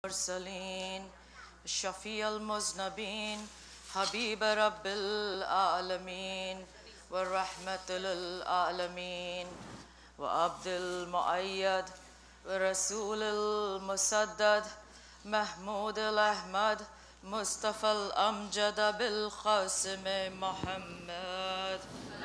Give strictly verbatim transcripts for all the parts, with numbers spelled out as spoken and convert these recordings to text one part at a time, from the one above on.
المرسلين شفيع المذنبين حبيب رب العالمين والرحمة للعالمين وعبد المؤيد ورسول المسدد محمود الأحمد مصطفى الأمجد بالقاسم محمد.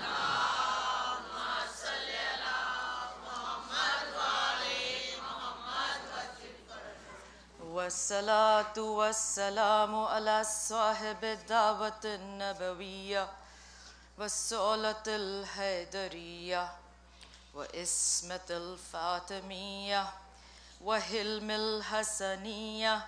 والصلاة والسلام على صاحب الدعوة النبوية والسؤلة الحيدرية وإسمة الفاطمية وحلم الحسنية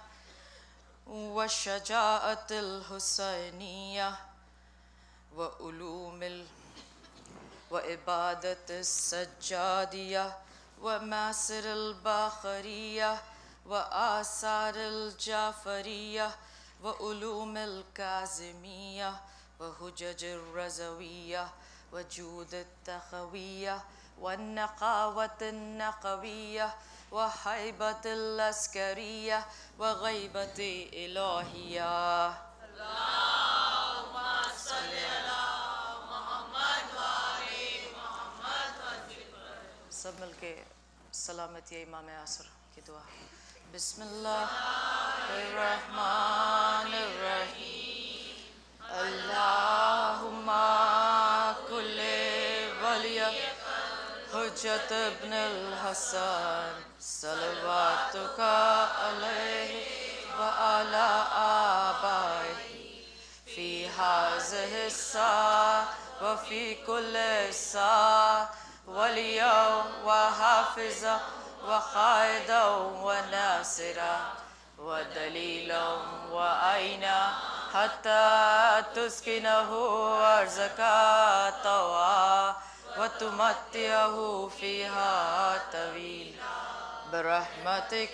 والشجاعة الحسينية وعلوم ال... وعبادة السجادية ومعصر الباخرية وآثار الجعفرية وعلوم الكاظمية وحجج الرضوية وجود التخوية والنقاوة النقوية وهيبة العسكرية وغيبة إلهية. اللهم صل على محمد وآل محمد وسلم. سب مل کے سلامتی امام عصر کی دعا. بسم اللہ الرحمن الرحیم. اللہم کل ولی حجت ابن الحسن صلواتک علیہ وعلی آبائہ فی هذه الساعة وفی کل ساعة ولیہ وحافظہ وقائدا وناصرا ودلیلا وعینا حتی تسکنہ ارضک طوعا وتمتعہ فیہا طویلا برحمتک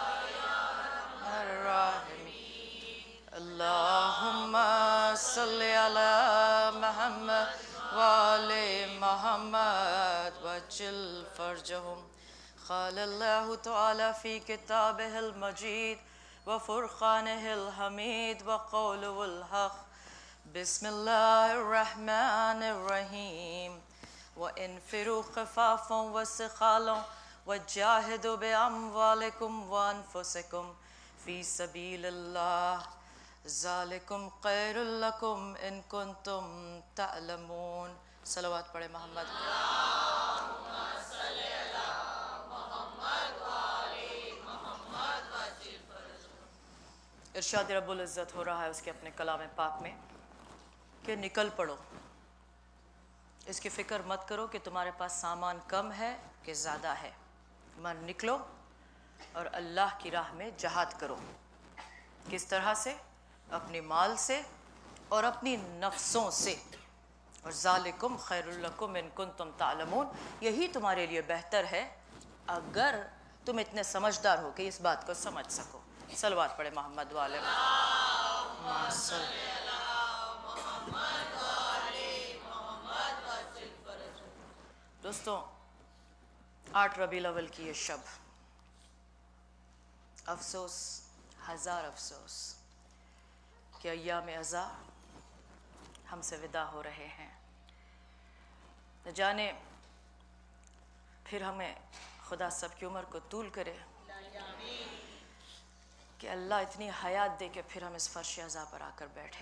الراحمین. اللہم صلی علی محمد وآل محمد وجل فرجہم. قال اللہ تعالی فی کتابہ المجید وفرقانہ الحمید وقولہ الحق. بسم اللہ الرحمن الرحیم. وانفروا خفافا وثقالا وجاہدوا باموالکم وانفسکم فی سبیل اللہ ذالکم خیر لکم ان کنتم تعلمون. صلوات پڑھے محمد. ارشاد رب العزت ہو رہا ہے اس کے اپنے کلام پاک میں کہ نکل پڑو. اس کی فکر مت کرو کہ تمہارے پاس سامان کم ہے کہ زیادہ ہے. مر نکلو اور اللہ کی راہ میں جہاد کرو. کس طرح سے؟ اپنی مال سے اور اپنی نفسوں سے. اور ذالکم خیر لکم ان کنتم تعلمون. یہی تمہارے لیے بہتر ہے اگر تم اتنے سمجھدار ہو کہ اس بات کو سمجھ سکو. صلوات پڑھے محمد والے. دوستوں، آٹھ ربیع الاول کی یہ شب، افسوس ہزار افسوس کہ ایام عزا ہم سے ودا ہو رہے ہیں. نہ جانے پھر ہمیں خدا سب کی عمر کو طول کرے کہ اللہ اتنی حیات دے کہ پھر ہم اس فرش عزا پر آ کر بیٹھے.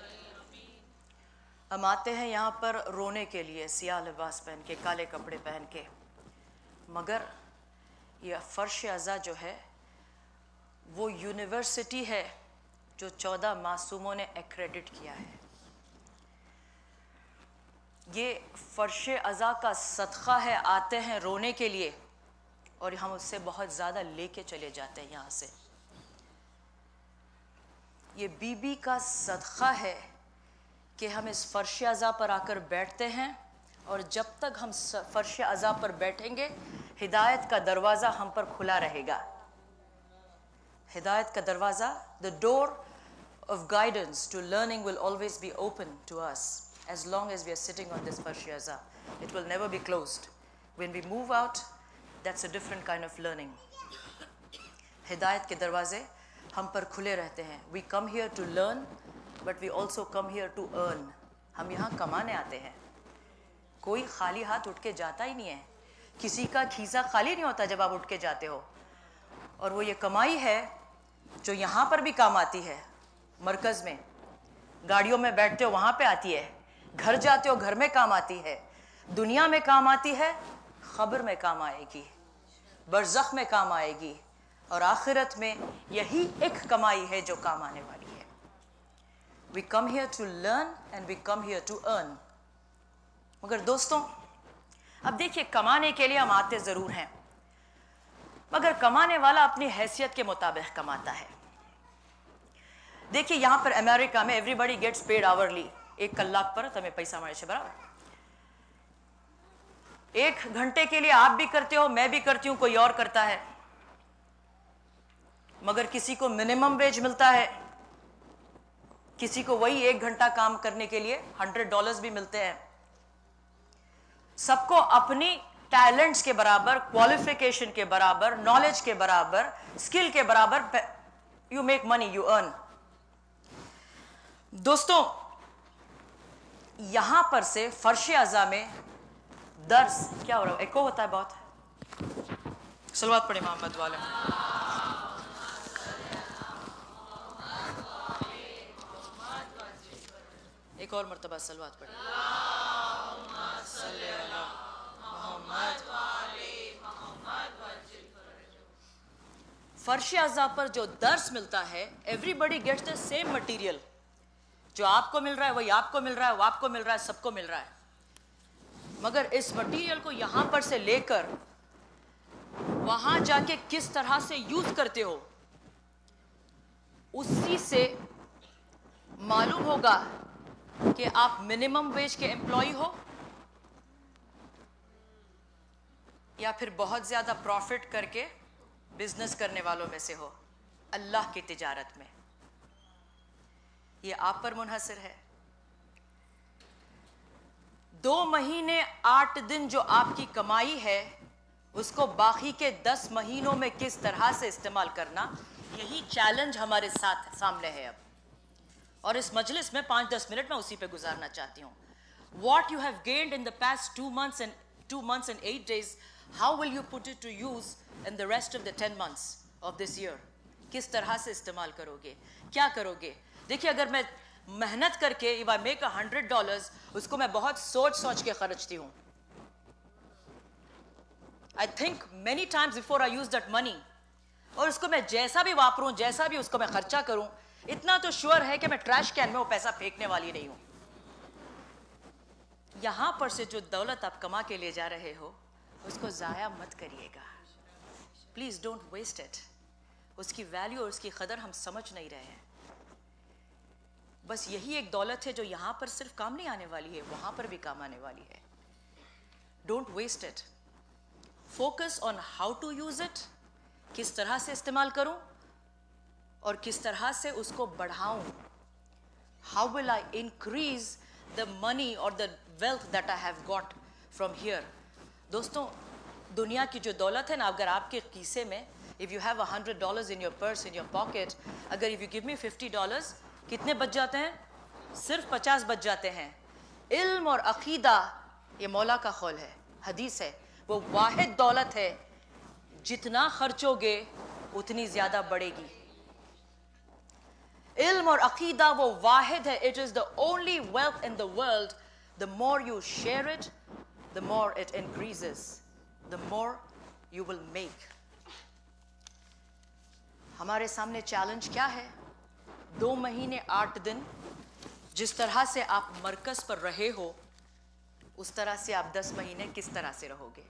ہم آتے ہیں یہاں پر رونے کے لیے، سیاہ لباس پہن کے، کالے کپڑے پہن کے، مگر یہ فرش عزا جو ہے وہ یونیورسٹی ہے جو چودہ معصوموں نے ایکریڈٹ کیا ہے. یہ فرش عزا کا صدقہ ہے. آتے ہیں رونے کے لیے اور ہم اس سے بہت زیادہ لے کے چلے جاتے ہیں یہاں سے. یہ بی بی کا صدقہ ہے کہ ہم اس فرش عزا پر آ کر بیٹھتے ہیں اور جب تک ہم فرش عزا پر بیٹھیں گے ہدایت کا دروازہ ہم پر کھلا رہے گا. ہدایت کا دروازہ, the door of guidance to learning will always be open to us as long as we are sitting on this farsh aza. It will never be closed. When we move out, that's a different kind of learning. ہدایت کے دروازے ہم پر کھلے رہتے ہیں. We come here to learn but we also come here to earn. ہم یہاں کمانے آتے ہیں. کوئی خالی ہاتھ اٹھ کے جاتا ہی نہیں ہے. کسی کا کھیسا خالی نہیں ہوتا جب آپ اٹھ کے جاتے ہو. اور وہ یہ کمائی ہے جو یہاں پر بھی کام آتی ہے. مرکز میں گاڑیوں میں بیٹھتے ہو وہاں پہ آتی ہے. گھر جاتے ہو گھر میں کام آتی ہے. دنیا میں کام آتی ہے. خبر میں کام آئے گی. برزخ میں کام آئے گی. اور آخرت میں یہی ایک کمائی ہے جو کام آنے والی ہے. We come here to learn and we come here to earn. مگر دوستوں اب دیکھیے کمانے کے لیے ہم آتے ضرور ہیں مگر کمانے والا اپنی حیثیت کے مطابق کماتا ہے. دیکھیے یہاں پر امریکہ میں everybody gets paid hourly. ایک کلاک پر تمہیں پیسہ ملے سے برابر. ایک گھنٹے کے لیے آپ بھی کرتے ہو میں بھی کرتی ہوں کوئی اور کرتا ہے مگر کسی کو منیمم ویج ملتا ہے. کسی کو وہی ایک گھنٹہ کام کرنے کے لیے ہنڈریڈ ڈالرز بھی ملتے ہیں. سب کو اپنی ٹیلنٹس کے برابر کوالیفیکیشن کے برابر نالج کے برابر اسکل کے برابر you make money you earn. دوستوں یہاں پر سے فرش اعضاء میں درس کیا ہو رہا ہے؟ ایکو ہوتا ہے بہت. صلوات پڑھیں محمد والے. ایک اور مرتبہ صلوات پڑھیں. فرش اعضاء پر جو درس ملتا ہے everybody gets the same material. جو آپ کو مل رہا ہے وہی آپ کو مل رہا ہے وہ آپ کو مل رہا ہے سب کو مل رہا ہے. مگر اس مٹیریل کو یہاں پر سے لے کر وہاں جا کے کس طرح سے یوز کرتے ہو اسی سے معلوم ہوگا کہ آپ منیمم ویج کے امپلائی ہو یا پھر بہت زیادہ پروفٹ کر کے بزنس کرنے والوں میں سے ہو. اللہ کی تجارت میں یہ آپ پر منحصر ہے. دو مہینے آٹھ دن جو آپ کی کمائی ہے اس کو باقی کے دس مہینوں میں کس طرح سے استعمال کرنا یہی چیلنج ہمارے ساتھ سامنے ہے اب. اور اس مجلس میں پانچ دس منٹ میں اسی پہ گزارنا چاہتی ہوں. What you have gained in the past two months and two months and eight days how will you put it to use in the rest of the ten months of this year. کس طرح سے استعمال کرو گے کیا کرو گے. دیکھیے اگر میں محنت کر کے if I make a hundred dollars اس کو میں بہت سوچ سوچ کے خرچتی ہوں. I think many times before I use that money. اور اس کو میں جیسا بھی واپروں جیسا بھی اس کو میں خرچہ کروں اتنا تو شور ہے کہ میں ٹریش کین میں وہ پیسہ پھینکنے والی نہیں ہوں. یہاں پر سے جو دولت آپ کما کے لے جا رہے ہو اس کو ضائع مت کریے گا. Please don't waste it. اس کی ویلیو اور اس کی قدر ہم سمجھ نہیں رہے ہیں. بس یہی ایک دولت ہے جو یہاں پر صرف کام نہیں آنے والی ہے وہاں پر بھی کام آنے والی ہے. Don't waste it. Focus on how to use it. کس طرح سے استعمال کروں اور کس طرح سے اس کو بڑھاؤں. How will I increase the money اور the wealth that I have got from here. دوستوں دنیا کی جو دولت ہے نا اگر آپ کے کیسے میں if you have a hundred dollars in your purse in your pocket اگر if you give me fifty dollars کتنے بچ جاتے ہیں؟ صرف پچاس بچ جاتے ہیں. علم اور عقیدہ یہ مولا کا قول ہے حدیث ہے وہ واحد دولت ہے جتنا خرچو گے اتنی زیادہ بڑھے گی. علم اور عقیدہ وہ واحد ہے. it is the only wealth in the world. the more you share it the more it increases. the more you will make. ہمارے سامنے چیلنج کیا ہے؟ دو مہینے آٹھ دن جس طرح سے آپ مرکز پر رہے ہو اس طرح سے آپ دس مہینے کس طرح سے رہو گے.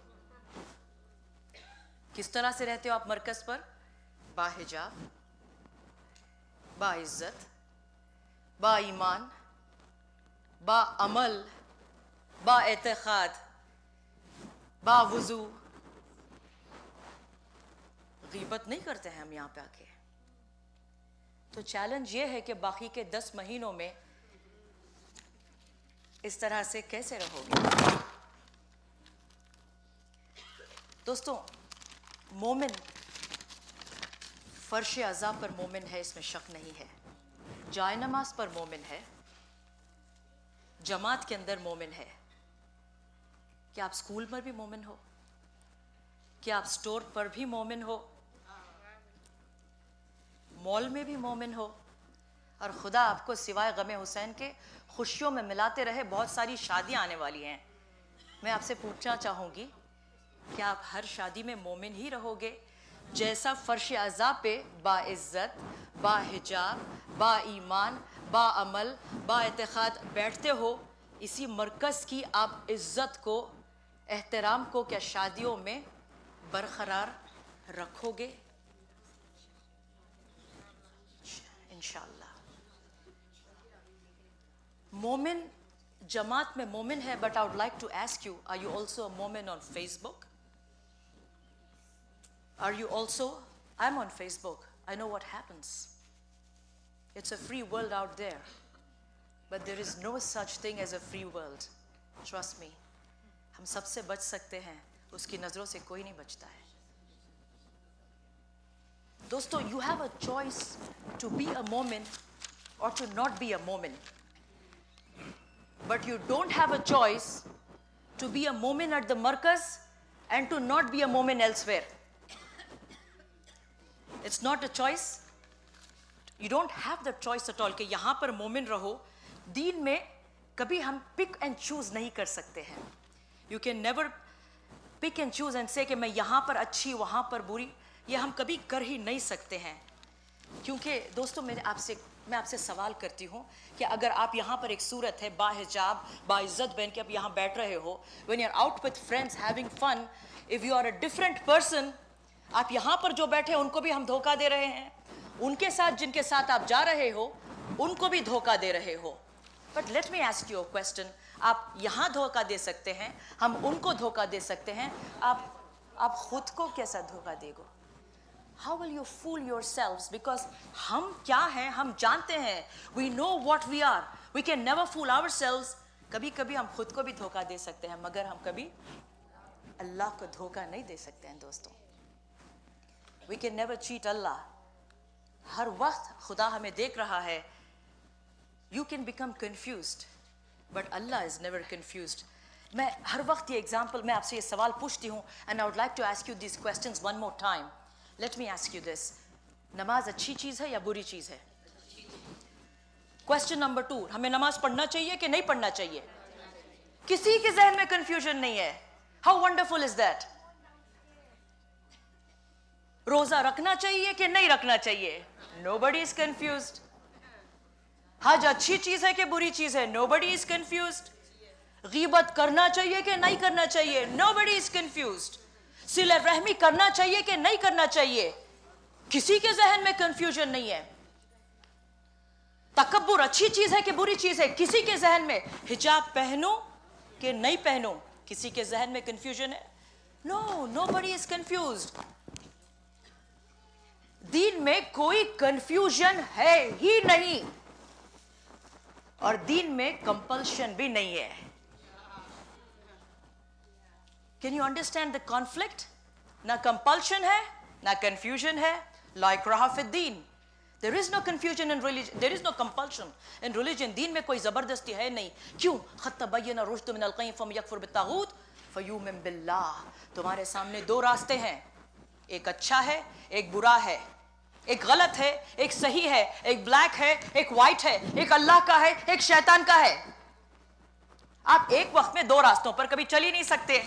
کس طرح سے رہتے ہو آپ مرکز پر؟ با حجاب، با عزت، با ایمان، با عمل، با اعتقاد، با وضو. غیبت نہیں کرتے ہیں ہم یہاں پہ آ کے. تو چیلنج یہ ہے کہ باقی کے دس مہینوں میں اس طرح سے کیسے رہو گے. دوستوں مومن फर्श अज़ा पर मोमिन है, इसमें शक नहीं है, जाए नमाज पर मोमिन है, जमात के अंदर मोमिन है। क्या आप स्कूल पर भी मोमिन हो? क्या आप स्टोर पर भी मोमिन हो? मॉल में भी मोमिन हो? और खुदा आपको सिवाय गमे हुसैन के खुशियों में मिलाते रहे। बहुत सारी शादियां आने वाली हैं। मैं आपसे पूछना चाहूँगी, क्या आप हर शादी में मोमिन ही रहोगे? जैसा फर्श अज़ा पे बाइज़्ज़त, बाहिजाब, बाईमान, बाअमल, बाएतिक़ाद बैठते हो, इसी मरकज़ की आप इज़्ज़त को, एहतराम को क्या शादियों में बरकरार रखोगे? इंशाअल्लाह। मोमिन जमात में मोमिन है, but I would like to ask you, are you also a मोमिन on Facebook? Are you also? I'm on Facebook. I know what happens. It's a free world out there. But there is no such thing as a free world. Trust me. हम सबसे बच सकते हैं, उसकी नज़रों से कोई नहीं बचता है। दोस्तों, you have a choice to be a momin or to not be a momin. But you don't have a choice to be a momin at the markaz and to not be a momin elsewhere. It's not a choice. You don't have the choice at all कि यहाँ पर मोमिन रहो। दीन में कभी हम pick and choose नहीं कर सकते हैं। You can never pick and choose and say कि मैं यहाँ पर अच्छी, वहाँ पर बुरी। ये हम कभी कर ही नहीं सकते हैं। क्योंकि दोस्तों, मेरे आपसे मैं आपसे सवाल करती हूँ कि अगर आप यहाँ पर एक सूरत है बाहिजाब, बाइज़्ज़त बहन के आप यहाँ बैठ रहे हो, when you're out with friends having fun, if you are a different person, आप यहाँ पर जो बैठे उनको भी हम धोखा दे रहे हैं, उनके साथ जिनके साथ आप जा रहे हो उनको भी धोखा दे रहे हो। But let me ask you a question, आप यहाँ धोखा दे सकते हैं, हम उनको धोखा दे सकते हैं, आप आप खुद को कैसा धोखा देगो? How will you fool yourselves? Because हम क्या हैं हम जानते हैं, we know what we are, we can never fool ourselves. कभी कभी हम खुद को भी धोखा दे सकते हैं, मगर हम कभी अल्लाह को धोखा नहीं दे सकते हैं। दोस्तों, We can never cheat Allah. हर वक्त खुदा हमें देख रहा है। You can become confused, but Allah is never confused. मैं हर वक्त ये एग्जाम्पल, मैं आपसे ये सवाल पूछती हूँ, and I would like to ask you these questions one more time. Let me ask you this. नमाज अच्छी चीज़ है या बुरी चीज़ है? Question number two, हमें नमाज पढ़ना चाहिए कि नहीं पढ़ना चाहिए? किसी के जहन में confusion नहीं है। How wonderful is that? रोजा रखना चाहिए कि नहीं रखना चाहिए? Nobody is confused. हज अच्छी चीज है कि बुरी चीज है? Nobody is confused. गीबत करना चाहिए कि नहीं करना चाहिए? Nobody is confused. सिले रहमी करना चाहिए कि नहीं करना चाहिए? किसी के जहन में कंफ्यूजन नहीं है। तकब्बुर अच्छी चीज है कि बुरी चीज है? किसी के जहन में हिजाब पहनूं कि नहीं पहनूं? किसी के जहन में कंफ्यूजन है? No, nobody is confused. दीन में कोई कंफ्यूजन है ही नहीं, और दीन में कंपल्शन भी नहीं है। Can you understand the conflict? ना कंपल्शन है ना कंफ्यूजन है। ला इकराह फी दीन, there is no confusion in religion, there is no compulsion in religion. दीन में कोई जबरदस्ती है नहीं। क्यों? क़द तबय्यन रुश्द मिनल ग़य फमन यकफ़ुर बित्ताग़ूत फ़युमिन बिल्लाह। तुम्हारे सामने दो रास्ते हैं, एक अच्छा है एक बुरा है, एक गलत है एक सही है, एक ब्लैक है एक वाइट है, एक अल्लाह का है एक शैतान का है। आप एक वक्त में दो रास्तों पर कभी चल ही नहीं सकते।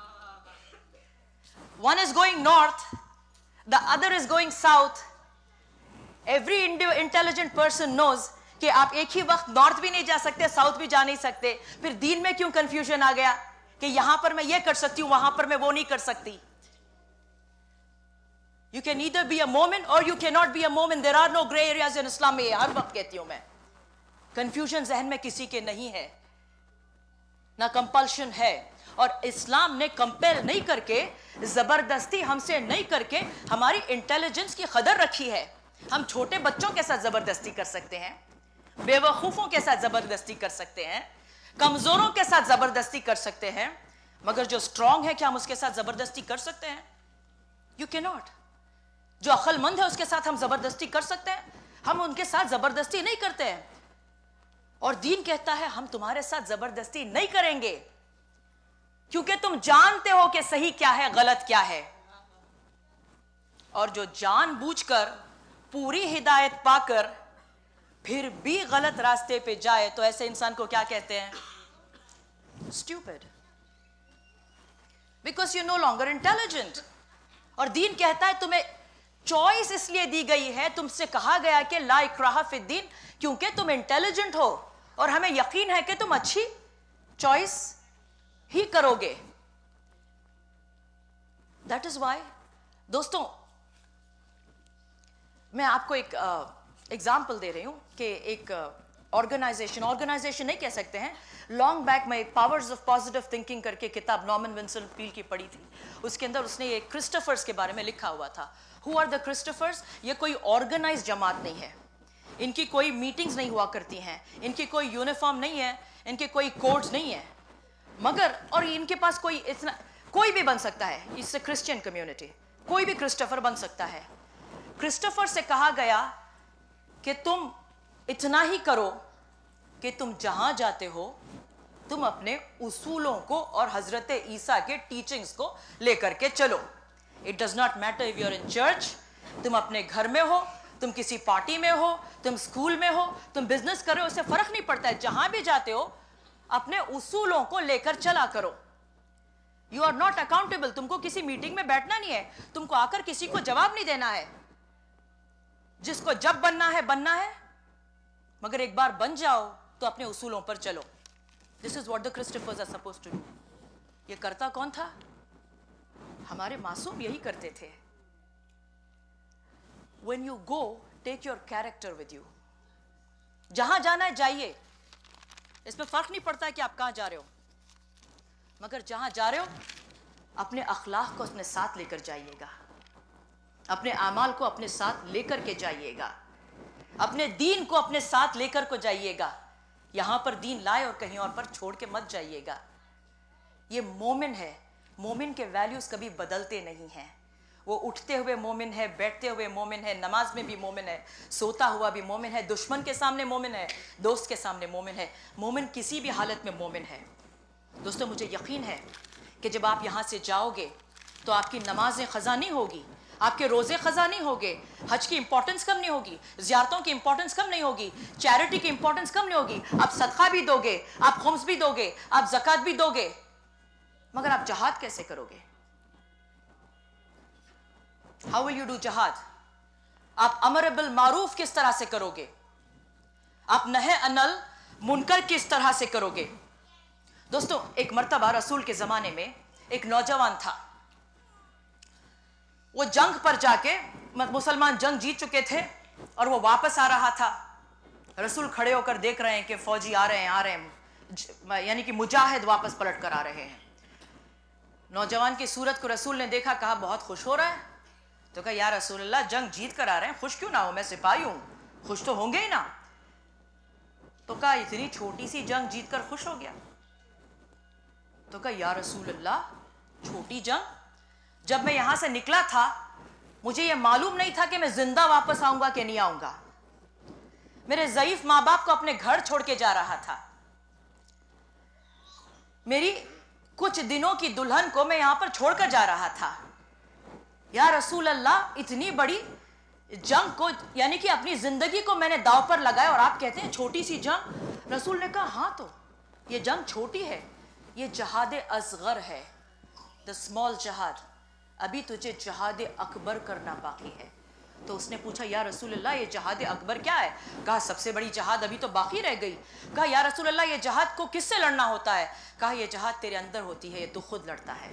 One is going north, the other is going south. Every intelligent person knows कि आप एक ही वक्त नॉर्थ भी नहीं जा सकते, साउथ भी जा नहीं सकते। फिर दीन में क्यों कंफ्यूजन आ गया कि यहां पर मैं ये कर सकती हूं, वहां पर मैं वो नहीं कर सकती? You can either be a momin or you cannot be a momin. There are no gray areas in Islam. में हर वक्त कहती हूं मैं, कंफ्यूजन जहन में किसी के नहीं है, ना कंपल्शन है। और इस्लाम ने कंपेल नहीं करके, जबरदस्ती हमसे नहीं करके हमारी इंटेलिजेंस की कदर रखी है। हम छोटे बच्चों के साथ जबरदस्ती कर सकते हैं, बेवकूफों के साथ जबरदस्ती कर सकते हैं, कमजोरों के साथ जबरदस्ती कर सकते हैं, मगर जो स्ट्रांग है क्या हम उसके साथ जबरदस्ती कर सकते हैं? You can not. जो अक्लमंद है उसके साथ हम जबरदस्ती कर सकते हैं? हम उनके साथ जबरदस्ती नहीं करते हैं। और दीन कहता है हम तुम्हारे साथ जबरदस्ती नहीं करेंगे, क्योंकि तुम जानते हो कि सही क्या है, गलत क्या है। और जो जानबूझकर पूरी हिदायत पाकर फिर भी गलत रास्ते पे जाए तो ऐसे इंसान को क्या कहते हैं? Stupid, because you no longer intelligent. और दीन कहता है तुम्हें चॉइस इसलिए दी गई है, तुमसे कहा गया कि ला इक्राहा फिद्दीन, क्योंकि तुम इंटेलिजेंट हो और हमें यकीन है कि तुम अच्छी चॉइस ही करोगे। That is why. दोस्तों, मैं आपको एक एग्जाम्पल uh, दे रही हूं कि एक ऑर्गेनाइजेशन uh, ऑर्गेनाइजेशन नहीं कह सकते हैं, लॉन्ग बैक में पावर्स ऑफ पॉजिटिव थिंकिंग करके किताब नॉर्मन विंसेंट पील की पढ़ी थी। उसके अंदर उसने ये क्रिस्टोफर्स के बारे में लिखा हुआ था। Who are the Christophers? ये कोई ऑर्गेनाइज जमात नहीं है, इनकी कोई मीटिंग्स नहीं हुआ करती हैं, इनकी कोई यूनिफॉर्म नहीं है, इनके कोई कोड्स नहीं है, मगर और इनके पास कोई इतना, कोई भी बन सकता है, इससे क्रिश्चियन कम्युनिटी कोई भी क्रिस्टोफर बन सकता है। क्रिस्टोफर से कहा गया कि तुम इतना ही करो कि तुम जहां जाते हो तुम अपने उसूलों को और हजरत ईसा के टीचिंग्स को लेकर के चलो। It does not matter if you are in church, तुम अपने घर में हो, तुम किसी पार्टी में हो, तुम स्कूल में हो, तुम बिजनेस कर रहे हो, उससे फर्क नहीं पड़ता है, जहां भी जाते हो अपने उसूलों को लेकर चला करो। यू आर नॉट अकाउंटेबल, तुमको किसी मीटिंग में बैठना नहीं है, तुमको आकर किसी को जवाब नहीं देना है। जिसको जब बनना है बनना है, मगर एक बार बन जाओ तो अपने उसूलों पर चलो। This is what the Christophers are supposed to do. ये करता कौन था? हमारे मासूम यही करते थे। When you go, take your character with you. जहां जाना है जाइए, इसमें फर्क नहीं पड़ता है कि आप कहां जा रहे हो, मगर जहां जा रहे हो अपने अखलाक को अपने साथ लेकर जाइएगा, अपने आमाल को अपने साथ लेकर के जाइएगा, अपने दीन को अपने साथ लेकर को जाइएगा। यहां पर दीन लाए और कहीं और पर छोड़ के मत जाइएगा। ये मोमिन है, मोमिन के वैल्यूज कभी बदलते नहीं हैं। वो उठते हुए मोमिन है, बैठते हुए मोमिन है, नमाज में भी मोमिन है, सोता हुआ भी मोमिन है, दुश्मन के सामने मोमिन है, दोस्त के सामने मोमिन है। मोमिन किसी भी हालत में मोमिन है। दोस्तों, मुझे यकीन है कि जब आप यहाँ से जाओगे तो आपकी नमाजें ख़ज़ा नहीं होगी, आपके रोज़े ख़ज़ा नहीं होंगे, हज की इंपॉर्टेंस कम नहीं होगी, ज़ियारतों की इंपॉर्टेंस कम नहीं होगी, चैरिटी की इंपॉर्टेंस कम नहीं होगी। आप सदका भी दोगे, आप खुम्स भी दोगे, आप ज़कात भी दोगे, मगर आप जहाद कैसे करोगे? How will you do जहाद? आप अमर बिल मारूफ किस तरह से करोगे? आप नहे अनल मुनकर किस तरह से करोगे? दोस्तों, एक मर्तबा रसूल के जमाने में एक नौजवान था। वो जंग पर जाके, मुसलमान जंग जीत चुके थे और वो वापस आ रहा था। रसूल खड़े होकर देख रहे हैं कि फौजी आ रहे हैं आ रहे हैं यानी कि मुजाहिद वापस पलट कर आ रहे हैं। नौजवान की सूरत को रसूल ने देखा, कहा बहुत खुश हो रहा है। तो कहा, या रसूल अल्लाह, जंग जीत कर आ रहे हैं, खुश क्यों ना हो, मैं सिपाही हूं, खुश तो होंगे ही ना। तो कहा, इतनी छोटी सी जंग जीत कर खुश हो गया। तो कहा, या रसूल अल्लाह, छोटी जंग? जब मैं यहां से निकला था मुझे यह मालूम नहीं था कि मैं जिंदा वापस आऊंगा कि नहीं आऊंगा। मेरे ज़ईफ माँ बाप को अपने घर छोड़ के जा रहा था, मेरी कुछ दिनों की दुल्हन को मैं यहां पर छोड़कर जा रहा था। या रसूल अल्लाह, इतनी बड़ी जंग को, यानी कि अपनी जिंदगी को मैंने दांव पर लगाया और आप कहते हैं छोटी सी जंग? रसूल ने कहा, हाँ तो ये जंग छोटी है, ये जहाद असगर है, द स्मॉल जहाद। अभी तुझे जहाद अकबर करना बाकी है। तो उसने पूछा, या रसूल अल्लाह, ये जहाद अकबर क्या है? कहा, सबसे बड़ी जहाद अभी तो बाकी रह गई। कहा, या रसूल अल्लाह, ये जहाद को किससे लड़ना होता है? कहा, ये जहाद तेरे अंदर होती है, ये तू खुद लड़ता है।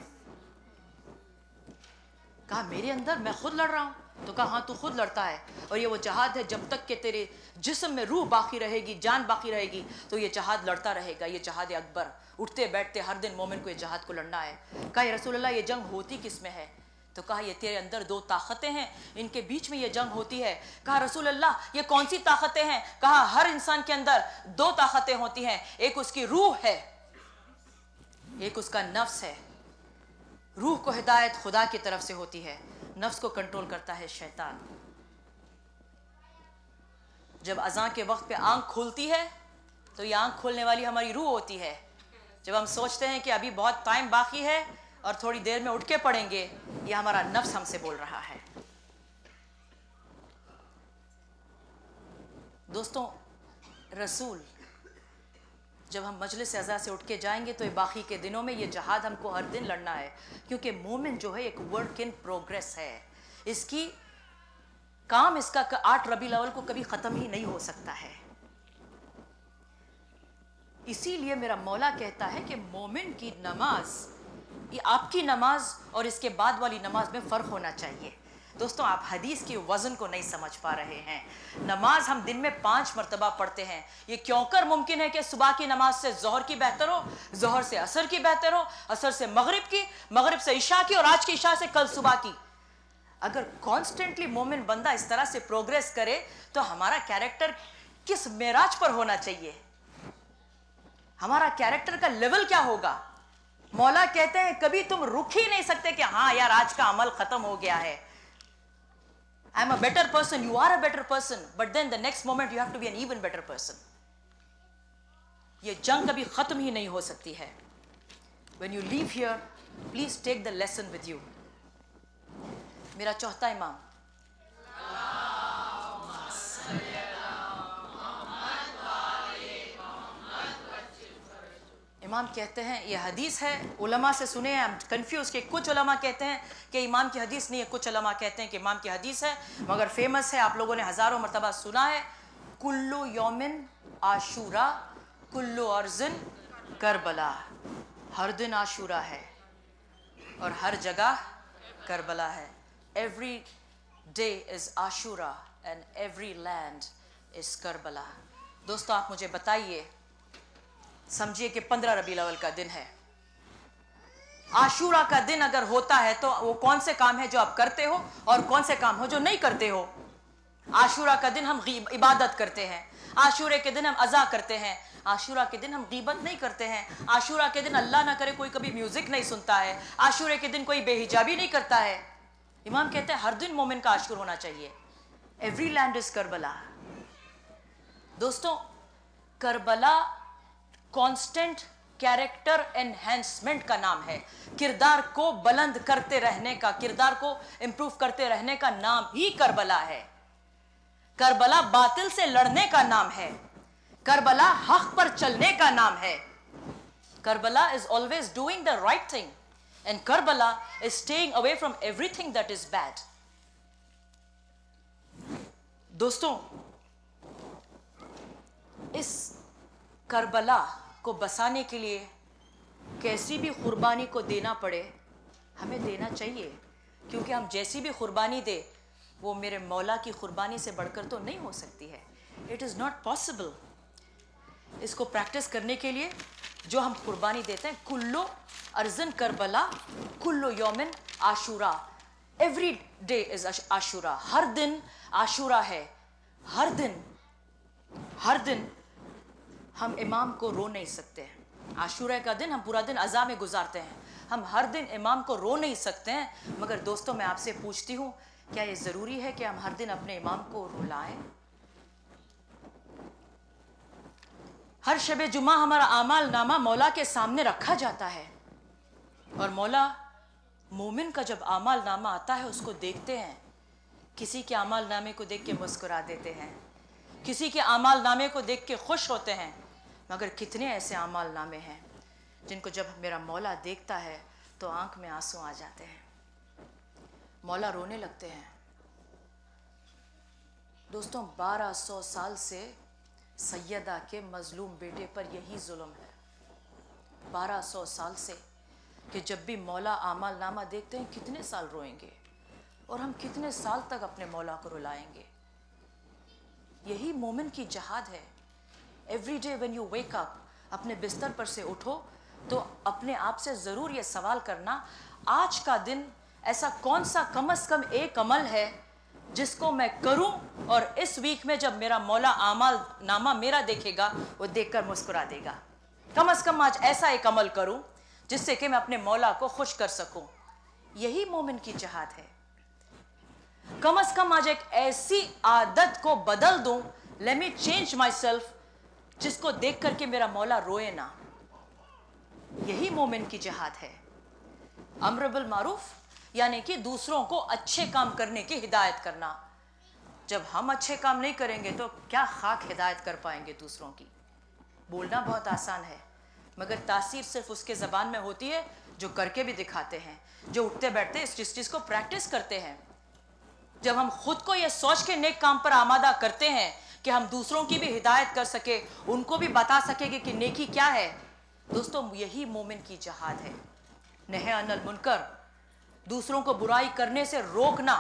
कहा, मेरे अंदर? मैं खुद लड़ रहा हूं? तो कहा, हाँ तू खुद लड़ता है, और ये वो जहाद है, जब तक कि तेरे जिस्म में रूह बाकी रहेगी, जान बाकी रहेगी, तो ये जहाद लड़ता रहेगा, ये जहाद अकबर। उठते बैठते हर दिन मोमिन को ये जहाद को लड़ना है। कहा, या रसूल अल्लाह, ये जंग होती किस में है? तो कहा, ये तेरे अंदर दो ताकतें हैं, इनके बीच में ये जंग होती है। कहा, रसूल अल्लाह, ये कौन सी ताकतें हैं? कहा, हर इंसान के अंदर दो ताकतें होती हैं, एक उसकी रूह है, एक उसका नफ्स है। रूह को हिदायत खुदा की तरफ से होती है, नफ्स को कंट्रोल करता है शैतान। जब अज़ान के वक्त पे आंख खुलती है तो ये आंख खोलने वाली हमारी रूह होती है। जब हम सोचते हैं कि अभी बहुत टाइम बाकी है और थोड़ी देर में उठ के पढ़ेंगे, ये हमारा नफ्स हमसे बोल रहा है। दोस्तों, रसूल जब हम मजलिस अज़ा से उठ के जाएंगे तो ये बाकी के दिनों में ये जहाद हमको हर दिन लड़ना है, क्योंकि मोमिन जो है एक वर्क इन प्रोग्रेस है। इसकी काम इसका आठ रबी अव्वल को कभी ख़त्म ही नहीं हो सकता है। इसीलिए मेरा मौला कहता है कि मोमिन की नमाज, ये आपकी नमाज और इसके बाद वाली नमाज में फ़र्क होना चाहिए। दोस्तों, आप हदीस के वज़न को नहीं समझ पा रहे हैं। नमाज हम दिन में पांच मरतबा पढ़ते हैं। ये क्यों कर मुमकिन है कि सुबह की नमाज से ज़ोहर की बेहतर हो, ज़ोहर से असर की बेहतर हो, असर से मगरिब की, मगरिब से इशा की और आज की इशा से कल सुबह की। अगर कॉन्स्टेंटली मोमिन बंदा इस तरह से प्रोग्रेस करे तो हमारा कैरेक्टर किस मेराज पर होना चाहिए, हमारा कैरेक्टर का लेवल क्या होगा। मौला कहते हैं कभी तुम रुक ही नहीं सकते कि हाँ यार आज का अमल खत्म हो गया है, I am a better person, you are a better person, but then the next moment you have to be an even better person. ये जंग कभी खत्म ही नहीं हो सकती है। When you leave here, please take the lesson with you. मेरा चौथा इमाम, इमाम कहते हैं, ये हदीस है, उलमा से सुने हैं हम कंफ्यूज के कुछ उलमा कहते हैं कि इमाम की हदीस नहीं है, कुछ उलमा कहते हैं कि इमाम की हदीस है, मगर फेमस है, आप लोगों ने हज़ारों मरतबा सुना है। कुल्लु यौमिन आशूरा कुल्लु अर्ज़िन करबला, हर दिन आशूरा है और हर जगह करबला है। Every day is Ashura and every land is Karbala. दोस्तों, आप मुझे बताइए, समझिए कि पंद्रह रबीउल अव्वल का दिन है, आशूरा का दिन अगर होता है तो वो कौन से काम है जो आप करते हो और कौन से काम हो जो नहीं करते हो। आशूरा का दिन हम इबादत करते हैं, आशूरे के दिन हम अज़ा करते हैं, आशूरा के दिन हम गीबत नहीं करते हैं, आशूरा के दिन अल्लाह ना करे कोई कभी म्यूजिक नहीं सुनता है, आशूरे के दिन कोई बेहिजाबी नहीं करता है। इमाम कहते हैं हर दिन मोमिन का आशूर होना चाहिए। Every land is Karbala. दोस्तों, करबला कांस्टेंट कैरेक्टर एनहेंसमेंट का नाम है। किरदार को बुलंद करते रहने का, किरदार को इंप्रूव करते रहने का नाम ही करबला है। करबला बातिल से लड़ने का नाम है, करबला हक पर चलने का नाम है। Karbala is always doing the right thing and Karbala is staying away from everything that is bad. दोस्तों, इस करबला को बसाने के लिए कैसी भी कुर्बानी को देना पड़े, हमें देना चाहिए, क्योंकि हम जैसी भी कुर्बानी दे वो मेरे मौला की कुर्बानी से बढ़कर तो नहीं हो सकती है। It is not possible. इसको प्रैक्टिस करने के लिए जो हम कुर्बानी देते हैं, कुल्लो अर्जन करबला कुल्लो यौमिन Ashura, every day is Ashura, हर दिन आशूरा है। हर दिन हर दिन हम इमाम को रो नहीं सकते हैं। आशूरा का दिन हम पूरा दिन अज़ा में गुजारते हैं, हम हर दिन इमाम को रो नहीं सकते हैं। मगर दोस्तों, मैं आपसे पूछती हूँ, क्या ये ज़रूरी है कि हम हर दिन अपने इमाम को रुलाएं? हर शब जुमा हमारा आमाल नामा मौला के सामने रखा जाता है और मौला मोमिन का जब आमाल नामा आता है उसको देखते हैं। किसी के आमाल नामे को देख के मुस्कुरा देते हैं, किसी के आमाल नामे को देख के खुश होते हैं, मगर कितने ऐसे आमाल नामे हैं जिनको जब मेरा मौला देखता है तो आंख में आंसू आ जाते हैं, मौला रोने लगते हैं। दोस्तों, बारह सौ साल से सैयदा के मजलूम बेटे पर यही जुल्म है। बारह सौ साल से कि जब भी मौला आमाल नामा देखते हैं कितने साल रोएंगे और हम कितने साल तक अपने मौला को रुलाएंगे। यही मोमिन की जहाद है। Every day when you wake up, अपने बिस्तर पर से उठो तो अपने आप से ज़रूर ये सवाल करना, आज का दिन ऐसा कौन सा कम अज़ कम एक अमल है जिसको मैं करूं और इस वीक में जब मेरा मौला आमाल नामा मेरा देखेगा वो देखकर मुस्कुरा देगा। कम अज़ कम आज ऐसा एक अमल करूं जिससे कि मैं अपने मौला को खुश कर सकूं। यही मोमिन की जहाद है। कम अज कम आज एक ऐसी आदत को बदल दूं, let me change myself, जिसको देख करके मेरा मौला रोए ना। यही मोमिन की जिहाद है। अम्र बिल मारूफ यानी कि दूसरों को अच्छे काम करने की हिदायत करना। जब हम अच्छे काम नहीं करेंगे तो क्या खाक हिदायत कर पाएंगे दूसरों की। बोलना बहुत आसान है, मगर तासीर सिर्फ उसके ज़बान में होती है जो करके भी दिखाते हैं, जो उठते बैठते इस जिस चीज़ को प्रैक्टिस करते हैं। जब हम खुद को ये सोच के नेक काम पर आमादा करते हैं कि हम दूसरों की भी हिदायत कर सके, उनको भी बता सकेंगे कि नेकी क्या है, दोस्तों यही मोमिन की जिहाद है। नहे अनिल मुनकर, दूसरों को बुराई करने से रोकना।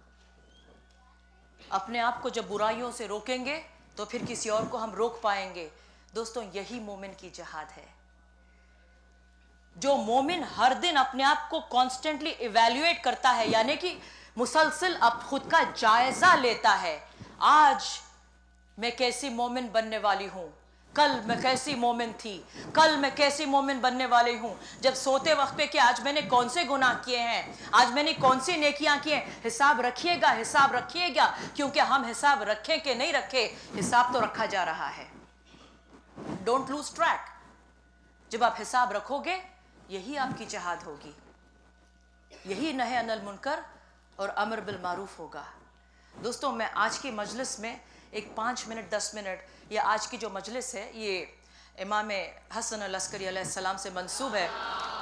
अपने आप को जब बुराइयों से रोकेंगे तो फिर किसी और को हम रोक पाएंगे। दोस्तों यही मोमिन की जिहाद है। जो मोमिन हर दिन अपने आप को कॉन्स्टेंटली इवैल्यूएट करता है, यानी कि मुसलसल अब खुद का जायजा लेता है, आज मैं कैसी मोमिन बनने वाली हूं, कल मैं कैसी मोमिन थी, कल मैं कैसी मोमिन बनने वाली हूं। जब सोते वक्त पे कि आज मैंने कौन से गुनाह किए हैं, आज मैंने कौन सी नेकियां की हैं, हिसाब रखिएगा, हिसाब रखिएगा, क्योंकि हम हिसाब रखें कि नहीं रखें, हिसाब तो रखा जा रहा है। Don't lose track. जब आप हिसाब रखोगे, यही आपकी जिहाद होगी, यही नहे अनिल मुनकर और अमर बिल मारूफ होगा। दोस्तों मैं आज की मजलिस में एक पाँच मिनट दस मिनट, या आज की जो मजलिस है ये इमाम हसन अल अस्करी अलैहिस्सलाम से मंसूब है।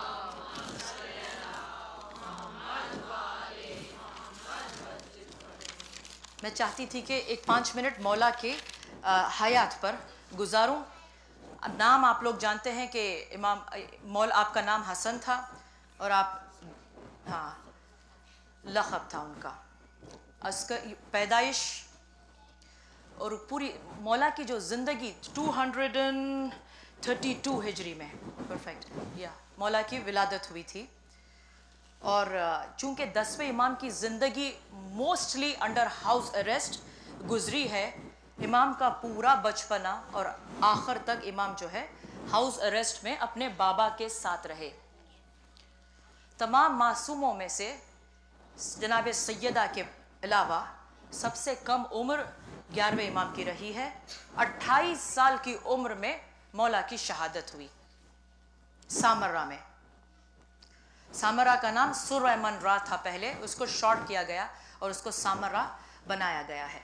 मैं चाहती थी कि एक पाँच मिनट मौला के हयात पर गुजारूं। नाम आप लोग जानते हैं कि इमाम मौल आपका नाम हसन था और आप, हाँ लक़ब था उनका अस्कर, पैदाइश और पूरी मौला की जो ज़िंदगी दो सौ बत्तीस हिजरी में, परफेक्ट, या मौला की विलादत हुई थी। और चूंकि दसवें इमाम की ज़िंदगी मोस्टली अंडर हाउस अरेस्ट गुजरी है, इमाम का पूरा बचपना और आखिर तक इमाम जो है हाउस अरेस्ट में अपने बाबा के साथ रहे। तमाम मासूमों में से जनाब सैयदा के अलावा सबसे कम उम्र ग्यारहवें इमाम की रही है। अट्ठाईस साल की उम्र में मौला की शहादत हुई सामर्रा में। सामर्रा का नाम सुरैमन रा था पहले, उसको शॉर्ट किया गया और उसको सामर्रा बनाया गया है।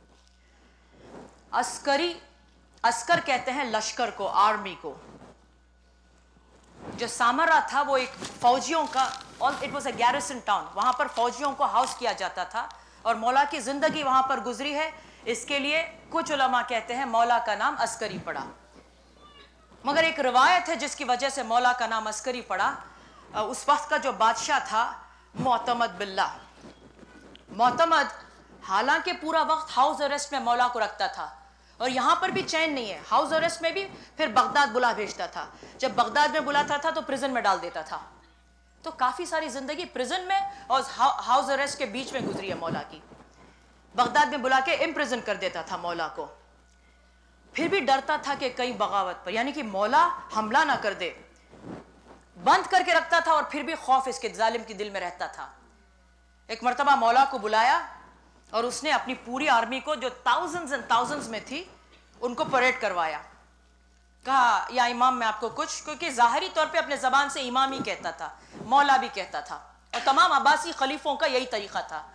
अस्करी, अस्कर कहते हैं लश्कर को, आर्मी को। जो सामर्रा था वो एक फौजियों का, और it was a garrison town, वहां पर फौजियों को हाउस किया जाता था और मौला की जिंदगी वहां पर गुजरी है। इसके लिए कुछ उलमा कहते हैं मौला का नाम अस्करी पड़ा। मगर एक रिवायत है जिसकी वजह से मौला का नाम अस्करी पड़ा। उस वक्त का जो बादशाह था मोतमद बिल्ला, मोतमद हालांकि पूरा वक्त हाउस अरेस्ट में मौला को रखता था, और यहां पर भी चैन नहीं है, हाउस अरेस्ट में भी, फिर बगदाद बुला भेजता था। जब बगदाद में बुलाता था तो प्रिजन में डाल देता था। तो काफी सारी जिंदगी प्रिजन में और हाउस अरेस्ट के बीच में गुजरी है मौला की। बगदाद में बुला के इम्प्रिजन कर देता था मौला को, फिर भी डरता था कि कहीं बगावत पर, यानी कि मौला हमला ना कर दे, बंद करके रखता था, और फिर भी खौफ इसके जालिम के दिल में रहता था। एक मर्तबा मौला को बुलाया और उसने अपनी पूरी आर्मी को, जो थाउजेंड्स एंड थाउजेंड्स में थी, उनको परेड करवाया। कहा या इमाम मैं आपको कुछ, क्योंकि जाहिरी तौर पे अपने जबान से इमाम ही कहता था, मौला भी कहता था, और तमाम अब्बासी खलीफों का यही तरीका था।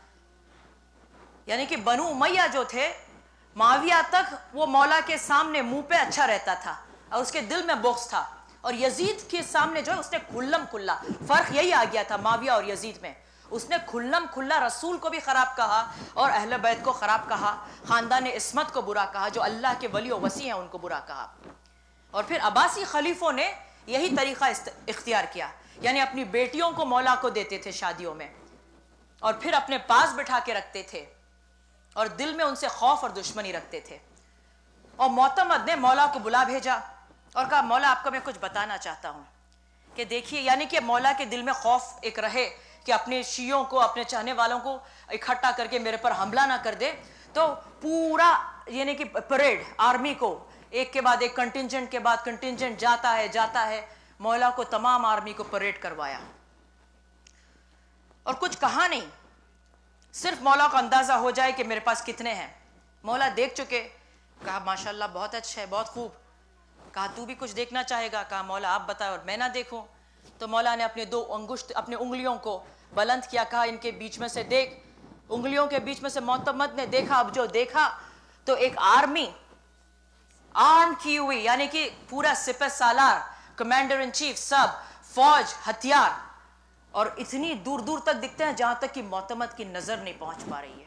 यानी कि बनु उमैया जो थे, माविया तक वो मौला के सामने मुंह पे अच्छा रहता था और उसके दिल में बुग़्ज़ था, और यजीद के सामने जो है उसने खुल्लम खुल्ला, फर्क यही आ गया था माविया और यजीद में, उसने खुल्लम खुल्ला रसूल को भी खराब कहा और अहले बैत को खराब कहा, खानदान इस्मत को बुरा कहा, जो अल्लाह के वली और वसी हैं उनको बुरा कहा। और फिर अब्बासी खलीफों ने यही तरीका इख्तियार किया, यानी अपनी बेटियों को मौला को देते थे शादियों में, और फिर अपने पास बिठा के रखते थे और दिल में उनसे खौफ और दुश्मनी रखते थे। और मोतमद ने मौला को बुला भेजा और कहा मौला आपको मैं कुछ बताना चाहता हूं कि देखिए, यानी कि मौला के दिल में खौफ एक रहे कि अपने शियों को, अपने चाहने वालों को इकट्ठा करके मेरे पर हमला ना कर दे। तो पूरा यानी कि परेड, आर्मी को एक के बाद एक, कंटिंजेंट के बाद कंटिंजेंट जाता है जाता है, मौला को तमाम आर्मी को परेड करवाया और कुछ कहा नहीं। صرف مولا کو اندازہ ہو جائے کہ میرے پاس کتنے ہیں. مولا دیکھ چکے. کہا ماشاءاللہ بہت اچھا ہے, بہت خوب. کہا تو بھی کچھ دیکھنا چاہے گا؟ کہا مولا آپ بتائیں اور میں نہ دیکھوں. تو مولا نے اپنے دو انگشت اپنے انگلیوں کو بلند کیا, کہا ان کے بیچ میں سے دیکھ. انگلیوں کے بیچ میں سے معتمد نے دیکھا. اب جو دیکھا تو ایک آرمی آرم کی ہوئی, یعنی کہ پورا سپہ سالار, کمانڈر ان چیف, سب فوج, ہتھیار, اور اتنی دور دور تک دکھتے ہیں جہاں تک کہ معتمد کی نظر نہیں پہنچ پا رہی ہے.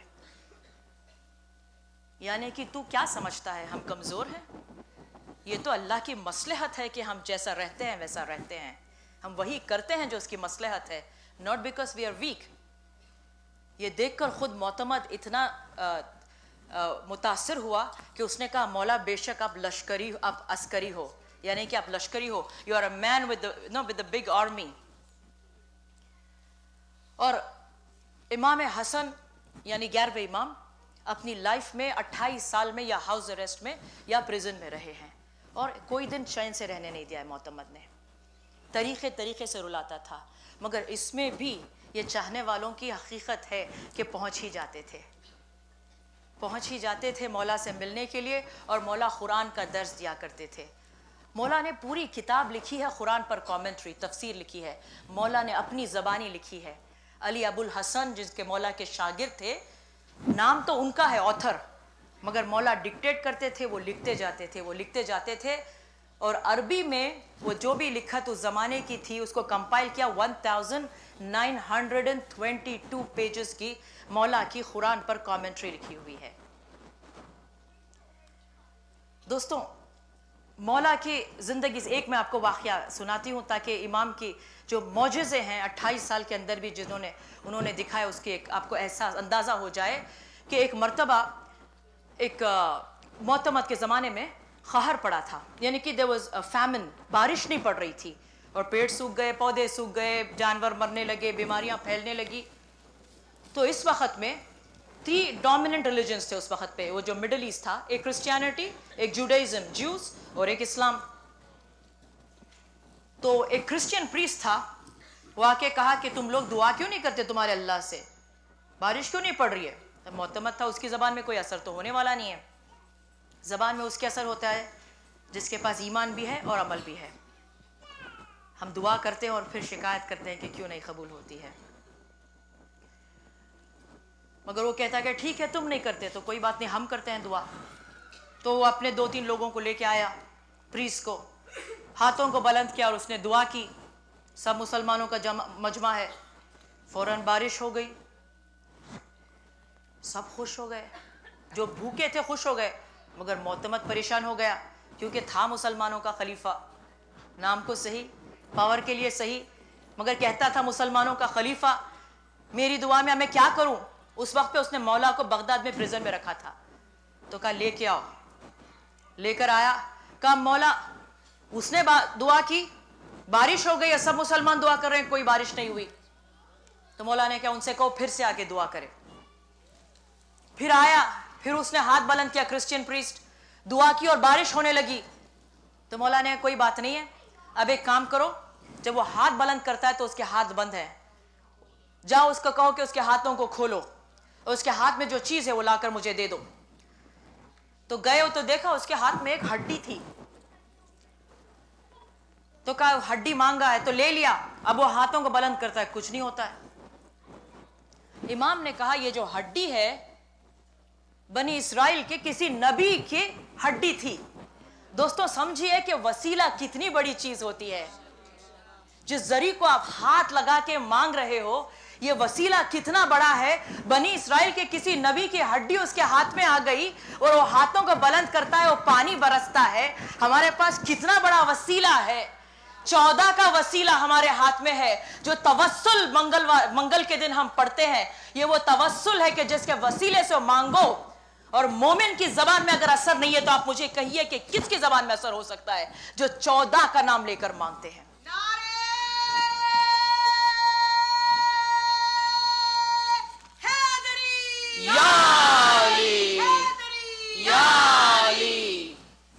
یعنی کہ تو کیا سمجھتا ہے ہم کمزور ہیں؟ یہ تو اللہ کی مصلحت ہے کہ ہم جیسا رہتے ہیں ویسا رہتے ہیں. ہم وہی کرتے ہیں جو اس کی مصلحت ہے, not because we are weak. یہ دیکھ کر خود معتمد اتنا آ, آ, متاثر ہوا کہ اس نے کہا مولا بے شک آپ لشکری آپ عسکری ہو, یعنی کہ آپ لشکری ہو. You are a man with the, no, with the big army. اور امام حسن یعنی گیارہویں امام اپنی لائف میں اٹھائیس سال میں یا ہاؤس اریسٹ میں یا پریزن میں رہے ہیں, اور کوئی دن چین سے رہنے نہیں دیا ہے معتمد نے. طریقے طریقے سے رلاتا تھا, مگر اس میں بھی یہ چاہنے والوں کی حقیقت ہے کہ پہنچ ہی جاتے تھے پہنچ ہی جاتے تھے مولا سے ملنے کے لیے. اور مولا قرآن کا درس دیا کرتے تھے. مولا نے پوری کتاب لکھی ہے قرآن پر, کامنٹری تفسیر لکھی ہے. مولا نے اپنی زبانی لکھی ہے. علی ابو الحسن جس کے مولا کے شاگرد تھے, نام تو ان کا ہے آتھر, مگر مولا ڈکٹیٹ کرتے تھے, وہ لکھتے جاتے تھے وہ لکھتے جاتے تھے اور عربی میں وہ جو بھی لکھت اس زمانے کی تھی اس کو کمپائل کیا. One thousand nine hundred and twenty two pages کی مولا کی قرآن پر کامنٹری لکھی ہوئی ہے. دوستوں, مولا کی زندگی سے ایک میں آپ کو واقعہ سناتی ہوں تاکہ امام کی جو معجزے ہیں اٹھائیس سال کے اندر بھی جنہوں نے انہوں نے دکھایا اس کے ایک آپ کو احساس اندازہ ہو جائے کہ ایک مرتبہ ایک معتمد کے زمانے میں قہر پڑا تھا, یعنی کہ there was a famine, بارش نہیں پڑ رہی تھی اور پیڑ سوکھ گئے, پودے سوکھ گئے, جانور مرنے لگے, بیماریاں پھیلنے لگی. تو اس وقت میں تھری ڈومیننٹ ریلیجنس تھے اس وقت پہ, وہ جو مڈل ایسٹ تھا, ایک کرسچینٹی, ایک جوڈائزم جیوز, اور ایک اسلام. تو ایک کرسچین پریسٹ تھا, وہ آ کے کہا کہ تم لوگ دعا کیوں نہیں کرتے تمہارے اللہ سے, بارش کیوں نہیں پڑ رہی ہے؟ معتمد تھا, اس کی زبان میں کوئی اثر تو ہونے والا نہیں ہے. زبان میں اس کے اثر ہوتا ہے جس کے پاس ایمان بھی ہے اور عمل بھی ہے. ہم دعا کرتے ہیں اور پھر شکایت کرتے ہیں کہ کیوں نہیں قبول ہوتی ہے. مگر وہ کہتا ہے کہ ٹھیک ہے تم نہیں کرتے تو کوئی بات نہیں, ہم کرتے ہیں دعا. تو وہ اپنے دو تین لوگوں کو لے کے آیا, پریسٹ کو, ہاتھوں کو بلند کیا اور اس نے دعا کی. سب مسلمانوں کا جمع مجمع ہے, فوراً بارش ہو گئی, سب خوش ہو گئے, جو بھوکے تھے خوش ہو گئے, مگر معتمد پریشان ہو گیا کیونکہ تھا مسلمانوں کا خلیفہ, نام کو صحیح, پاور کے لیے صحیح, مگر کہتا تھا مسلمانوں کا خلیفہ, میری دعا میں میں کیا کروں. اس وقت پہ اس نے مولا کو بغداد میں پریزن میں رکھا تھا. تو کہا لے کے آؤ, لے کر آیا, کہا مولا, اس نے دعا کی, بارش ہو گئی ہے, سب مسلمان دعا کر رہے ہیں, کوئی بارش نہیں ہوئی. تو مولا نے کہا ان سے کہو پھر سے آ کے دعا کرے. پھر آیا, پھر اس نے ہاتھ بلند کیا, کرسچین پریسٹ, دعا کی اور بارش ہونے لگی. تو مولا نے کوئی بات نہیں ہے, اب ایک کام کرو, جب وہ ہاتھ بلند کرتا ہے تو اس کے ہاتھ بند ہے, جاؤ اس کو کہو کہ اس کے ہاتھوں کو کھولو اور اس کے ہاتھ میں جو چیز ہے وہ لا کر مجھے دے دو. تو گئے ہو تو دیکھا اس کے ہاتھ میں ایک ہڈی تھی. تو کہا ہڈی مانگا ہے تو لے لیا. اب وہ ہاتھوں کو بلند کرتا ہے, کچھ نہیں ہوتا ہے. امام نے کہا یہ جو ہڈی ہے بنی اسرائیل کے کسی نبی کی ہڈی تھی. دوستوں سمجھیے کہ وسیلہ کتنی بڑی چیز ہوتی ہے. جس ذریعے کو آپ ہاتھ لگا کے مانگ رہے ہو, یہ وسیلہ کتنا بڑا ہے. بنی اسرائیل کے کسی نبی کی ہڈی اس کے ہاتھ میں آ گئی اور وہ ہاتھوں کو بلند کرتا ہے, وہ پانی برستا ہے. ہمارے پاس کتنا بڑا وسیلہ ہے. چودہ کا وسیلہ ہمارے ہاتھ میں ہے, جو توسل منگل منگل کے دن ہم پڑھتے ہیں. یہ وہ توسل ہے کہ جس کے وسیلے سے مانگو. اور مومن کی زبان میں اگر اثر نہیں ہے تو آپ مجھے کہیے کہ کس کی زبان میں اثر ہو سکتا ہے؟ جو چودہ کا نام لے کر مانگتے ہیں. یا علی, یا علی.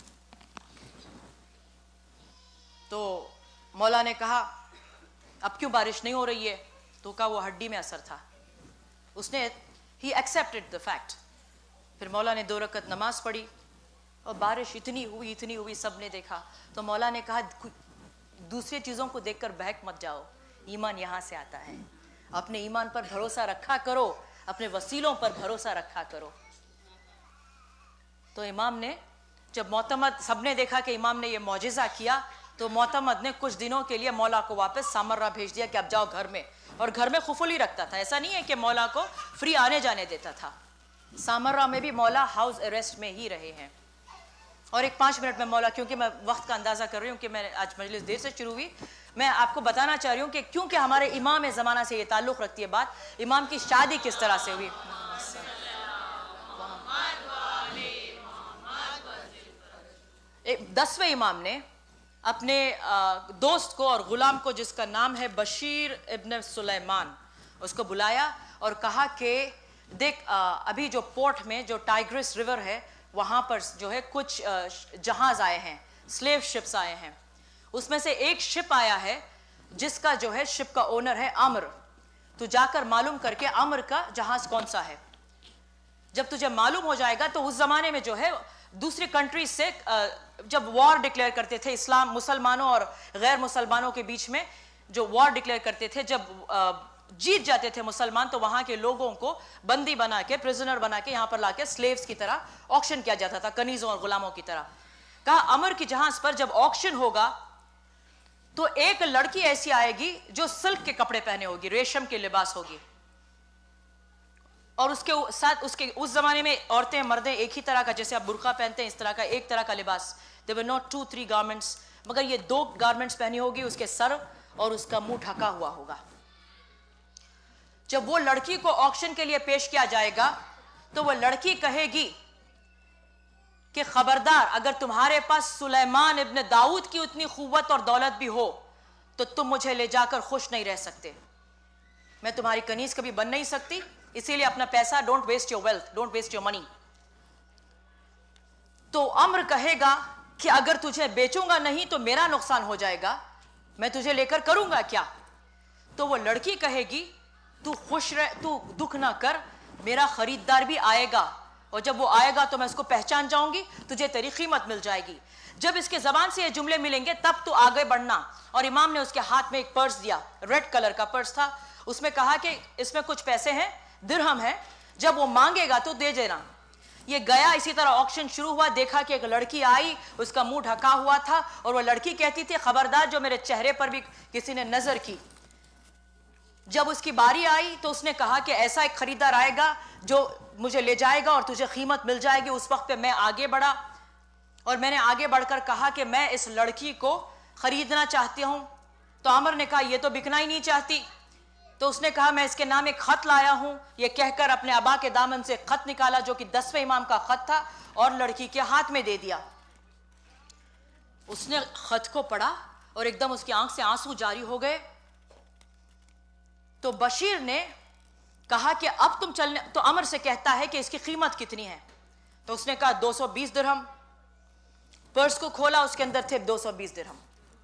تو مولا نے کہا اب کیوں بارش نہیں ہو رہی ہے؟ تو کہا وہ ہڈی میں اثر تھا. اس نے He accepted the fact. फिर मौला ने दो रकत नमाज पढ़ी और बारिश इतनी हुई इतनी हुई सबने देखा, तो मौला ने कहा दूसरी चीज़ों को देखकर बहक मत जाओ, ईमान यहाँ से आता है, अपने ईमान पर भरोसा रखा करो, अपने वसीलों पर भरोसा रखा करो। तो इमाम ने जब मोतमद, सबने देखा कि इमाम ने ये मौजिज़ा किया, तो मोतमद ने कुछ दिनों के लिए मौला को वापस सामर्रा भेज दिया कि अब जाओ घर में, और घर में खुफुल ही रखता था, ऐसा नहीं है कि मौला को फ्री आने जाने देता था। सामर्रा में भी मौला हाउस अरेस्ट में ही रहे हैं। और एक पाँच मिनट में मौला, क्योंकि मैं वक्त का अंदाज़ा कर रही हूँ कि मैं आज मजलिस देर से शुरू हुई, मैं आपको बताना चाह रही हूँ कि क्योंकि हमारे इमाम ज़माना से ये ताल्लुक़ रखती है बात, इमाम की शादी किस तरह से हुई। एक दसवें इमाम ने अपने दोस्त को और ग़ुलाम को, जिसका नाम है बशीर इब्न सुलेमान, उसको बुलाया और कहा कि देख, अभी जो पोर्ट में जो टाइग्रिस रिवर है वहाँ पर जो है कुछ जहाज़ आए हैं, स्लेव शिप्स आए हैं, उसमें से एक शिप आया है जिसका जो है शिप का ओनर है अमर, तू जाकर मालूम करके अमर का जहाज़ कौन सा है। जब तुझे मालूम हो जाएगा तो उस ज़माने में जो है दूसरी कंट्रीज से जब वॉर डिक्लेयर करते थे, इस्लाम मुसलमानों और गैर मुसलमानों के बीच में जो वॉर डिक्लेयर करते थे, जब जीत जाते थे मुसलमान तो वहां के लोगों को बंदी बना के, प्रिजनर बना के यहाँ पर लाके स्लेव्स की तरह ऑक्शन किया जाता था, कनीजों और गुलामों की तरह। कहा अमर की जहाज पर जब ऑक्शन होगा तो एक लड़की ऐसी आएगी जो सिल्क के कपड़े पहने होगी, रेशम के लिबास होगी, और उसके साथ उसके उस जमाने में औरतें मर्दें एक ही तरह का, जैसे आप बुर्का पहनते हैं इस तरह का एक तरह का लिबास, there were not two three garments, मगर ये दो गारमेंट्स पहनी होगी, उसके सर और उसका मुंह ढका हुआ होगा। जब वो लड़की को ऑक्शन के लिए पेश किया जाएगा तो वो लड़की कहेगी कि खबरदार, अगर तुम्हारे पास सुलेमान इब्न दाऊद की उतनी खुव्वत और दौलत भी हो तो तुम मुझे ले जाकर खुश नहीं रह सकते, मैं तुम्हारी कनीज कभी बन नहीं सकती, इसीलिए अपना पैसा, don't waste your wealth, don't waste your money. तो अम्र कहेगा कि अगर तुझे बेचूंगा नहीं तो मेरा नुकसान हो जाएगा, मैं तुझे लेकर करूंगा क्या। तो वो लड़की कहेगी तू खुश रह, तू दुख ना कर, मेरा खरीदार भी आएगा, और जब वो आएगा तो मैं उसको पहचान जाऊंगी, तुझे तेरी कीमत मिल जाएगी। जब इसके जबान से ये जुमले मिलेंगे तब तो आगे बढ़ना। और इमाम ने उसके हाथ में एक पर्स दिया, रेड कलर का पर्स था, उसमें कहा कि इसमें कुछ पैसे हैं, दिरहम है, जब वो मांगेगा तो दे देना। ये गया, इसी तरह ऑक्शन शुरू हुआ, देखा कि एक लड़की आई, उसका मुंह ढका हुआ था, और वो लड़की कहती थी खबरदार जो मेरे चेहरे पर भी किसी ने नजर की। जब उसकी बारी आई तो उसने कहा कि ऐसा एक खरीदार आएगा जो मुझे ले जाएगा और तुझे कीमत मिल जाएगी। उस वक्त पे मैं आगे बढ़ा और मैंने आगे बढ़कर कहा कि मैं इस लड़की को खरीदना चाहती हूं। तो आमर ने कहा ये तो बिकना ही नहीं चाहती। तो उसने कहा मैं इसके नाम एक खत लाया हूं। ये कहकर अपने अबा के दामन से खत निकाला जो कि दसवें इमाम का खत था और लड़की के हाथ में दे दिया। उसने खत को पढ़ा और एकदम उसकी आंख से आंसू जारी हो गए। तो बशीर ने कहा कि अब तुम चलने, तो अमर से कहता है कि इसकी कीमत कितनी है। तो उसने कहा दो सौ बीस दिरहम। पर्स को खोला, उसके अंदर थे दो सौ बीस दिरहम।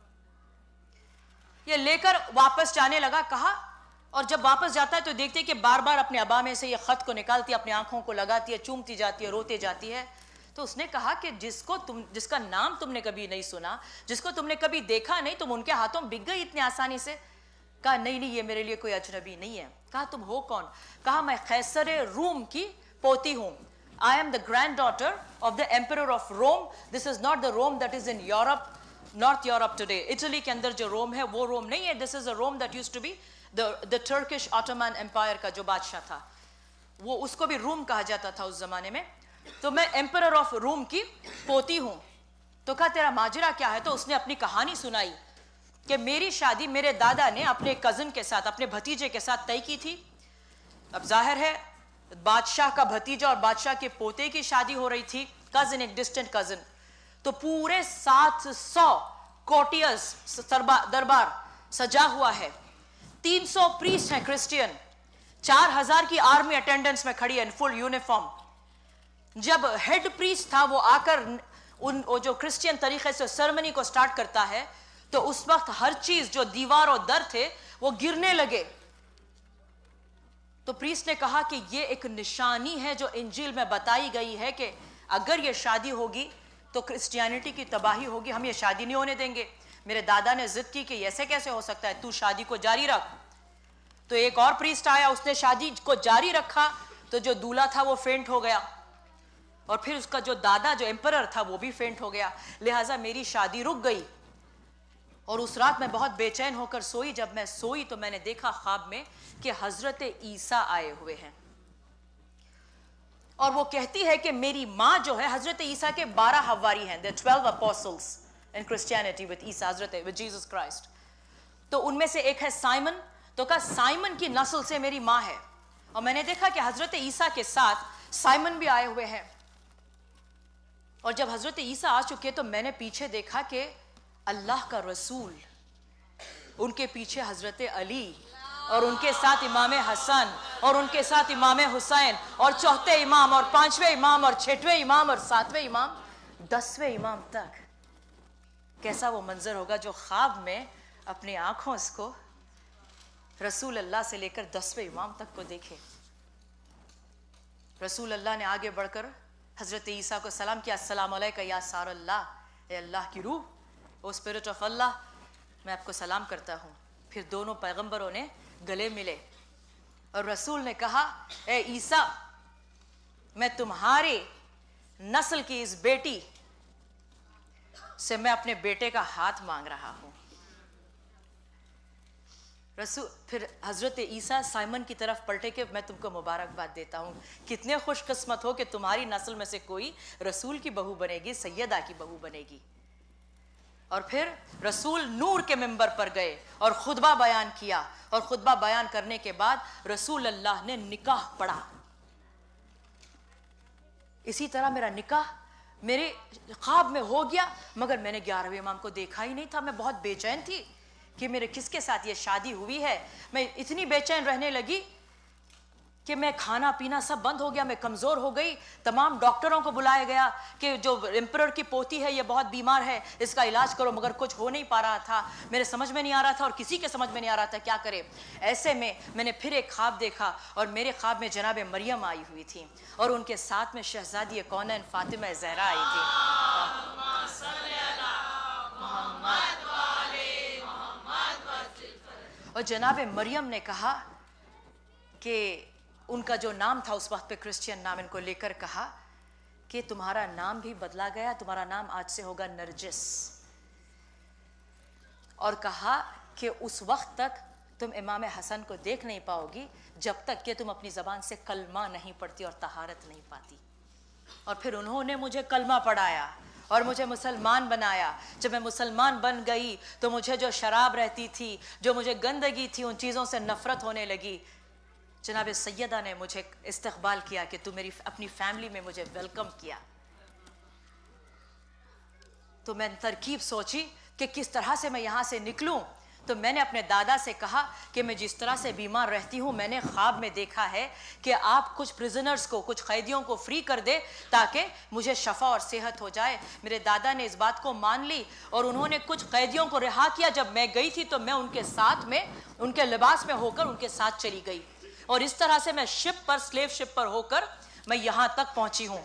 ये लेकर वापस जाने लगा। कहा, और जब वापस जाता है तो देखते कि बार बार अपने अबा में से ये खत को निकालती है, अपनी आंखों को लगाती है, चूमती जाती है, रोते जाती है। तो उसने कहा कि जिसको तुम, जिसका नाम तुमने कभी नहीं सुना, जिसको तुमने कभी देखा नहीं, तुम उनके हाथों बिक गई इतनी आसानी से। कहा नहीं नहीं, ये मेरे लिए कोई अजनबी नहीं है। कहा तुम हो कौन? कहा मैं कैसर रूम की पोती हूं। I am the granddaughter of the emperor of Rome. This is not the Rome that is in Europe, North Europe today. Italy के अंदर जो रोम है वो रोम नहीं है। This is a Rome that used to be the the Turkish Ottoman Empire का जो बादशाह था, वो उसको भी रोम कहा जाता था उस जमाने में। तो मैं emperor of Rome की पोती हूँ। तो कहा तेरा माजरा क्या है? तो उसने अपनी कहानी सुनाई कि मेरी शादी मेरे दादा ने अपने कज़न के साथ, अपने भतीजे के साथ तय की थी। अब जाहिर है बादशाह का भतीजा और बादशाह के पोते की शादी हो रही थी, कज़न, एक डिस्टेंट कज़न। तो पूरे सात सौ कोर्टियर्स दरबार सजा हुआ है, तीन सौ प्रीस्ट हैं क्रिश्चियन, चार हजार की आर्मी अटेंडेंस में खड़ी है फुल यूनिफॉर्म। जब हेड प्रीस्ट था वो आकर उन वो जो क्रिश्चियन तरीके से सेरेमनी को स्टार्ट करता है तो उस वक्त हर चीज जो दीवार और दर थे वो गिरने लगे। तो تو پریسٹ نے کہا کہ یہ ایک نشانی ہے جو انجیل میں بتائی گئی ہے کہ اگر یہ شادی ہوگی تو کرسچینٹی کی تباہی ہوگی، ہم یہ شادی نہیں ہونے دیں گے۔ میرے دادا نے ضد کی کہ ایسے کیسے ہو سکتا ہے، تو شادی کو جاری رکھ۔ تو ایک اور پریسٹ آیا، اس نے شادی کو جاری رکھا تو جو دولہا تھا وہ فینٹ ہو گیا، اور پھر اس کا جو دادا جو امپرر تھا وہ بھی فینٹ ہو گیا، لہٰذا میری شادی رک گئی۔ اور اس رات میں بہت بے چین ہو کر سوئی۔ جب میں سوئی تو میں نے دیکھا خواب میں کہ حضرت عیسیٰ آئے ہوئے ہیں، اور وہ کہتی ہے کہ میری ماں جو ہے، حضرت عیسیٰ کے بارہ حواری ہیں، there are twelve apostles in Christianity with عیسیٰ، حضرت with Jesus Christ، تو ان میں سے ایک ہے سائمن، تو کہا سائمن کی نسل سے میری ماں ہے۔ اور میں نے دیکھا کہ حضرت عیسیٰ کے ساتھ سائمن بھی آئے ہوئے ہیں، اور جب حضرت عیسیٰ آ چکے تو میں نے پیچھے دیکھا کہ اللہ کا رسول، ان کے پیچھے حضرت علی، اور ان کے ساتھ امام حسن، اور ان کے ساتھ امام حسین، اور چوتھے امام اور پانچویں امام اور چھٹویں امام اور ساتویں امام، دسویں امام تک۔ کیسا وہ منظر ہوگا جو خواب میں اپنی آنکھوں اس کو رسول اللہ سے لے کر دسویں امام تک کو دیکھے۔ رسول اللہ نے آگے بڑھ کر حضرت عیسیٰ کو سلام کیا، السلام علیکہ یا سار اللہ، اے اللہ کی روح، او اسپرٹ آف اللہ، میں آپ کو سلام کرتا ہوں۔ پھر دونوں پیغمبروں نے گلے ملے، اور رسول نے کہا، اے عیسیٰ، میں تمہاری نسل کی اس بیٹی سے میں اپنے بیٹے کا ہاتھ مانگ رہا ہوں۔ رسول پھر حضرت عیسیٰ سائمن کی طرف پلٹے کہ میں تم کو مبارکباد دیتا ہوں، کتنے خوش قسمت ہو کہ تمہاری نسل میں سے کوئی رسول کی بہو بنے گی، سیدہ کی بہو بنے گی۔ اور پھر رسول نور کے منبر پر گئے اور خطبہ بیان کیا، اور خطبہ بیان کرنے کے بعد رسول اللہ نے نکاح پڑھا۔ اسی طرح میرا نکاح میرے خواب میں ہو گیا، مگر میں نے گیارہویں امام کو دیکھا ہی نہیں تھا۔ میں بہت بے چین تھی کہ میرے کس کے ساتھ یہ شادی ہوئی ہے۔ میں اتنی بے چین رہنے لگی کہ میں کھانا پینا سب بند ہو گیا، میں کمزور ہو گئی۔ تمام ڈاکٹروں کو بلایا گیا کہ جو امپرر کی پوتی ہے یہ بہت بیمار ہے، اس کا علاج کرو، مگر کچھ ہو نہیں پا رہا تھا۔ میرے سمجھ میں نہیں آ رہا تھا، اور کسی کے سمجھ میں نہیں آ رہا تھا کیا کرے۔ ایسے میں میں نے پھر ایک خواب دیکھا، اور میرے خواب میں جناب مریم آئی ہوئی تھی، اور ان کے ساتھ میں شہزادی کونین فاطمہ زہرا آئی تھی۔ اور جناب مریم نے کہا کہ ان کا جو نام تھا اس وقت پہ کرسچین نام، ان کو لے کر کہا کہ تمہارا نام بھی بدلا گیا، تمہارا نام آج سے ہوگا نرجس، اور کہا کہ اس وقت تک تم امام حسن کو دیکھ نہیں پاؤ گی جب تک کہ تم اپنی زبان سے کلمہ نہیں پڑھتی اور طہارت نہیں پاتی۔ اور پھر انہوں نے مجھے کلمہ پڑھایا اور مجھے مسلمان بنایا۔ جب میں مسلمان بن گئی تو مجھے جو شراب رہتی تھی، جو مجھے گندگی تھی، ان چیزوں سے نفرت ہونے لگی۔ جناب سیدہ نے مجھے استقبال کیا کہ تو میری اپنی فیملی میں مجھے ویلکم کیا۔ تو میں نے ترکیب سوچی کہ کس طرح سے میں یہاں سے نکلوں۔ تو میں نے اپنے دادا سے کہا کہ میں جس طرح سے بیمار رہتی ہوں، میں نے خواب میں دیکھا ہے کہ آپ کچھ پریزنرز کو، کچھ قیدیوں کو فری کر دے تاکہ مجھے شفا اور صحت ہو جائے۔ میرے دادا نے اس بات کو مان لی اور انہوں نے کچھ قیدیوں کو رہا کیا۔ جب میں گئی تھی تو میں ان کے ساتھ میں، ان کے لباس میں ہو کر ان کے ساتھ چلی گئی، اور اس طرح سے میں شپ پر، سلیو شپ پر ہو کر میں یہاں تک پہنچی ہوں۔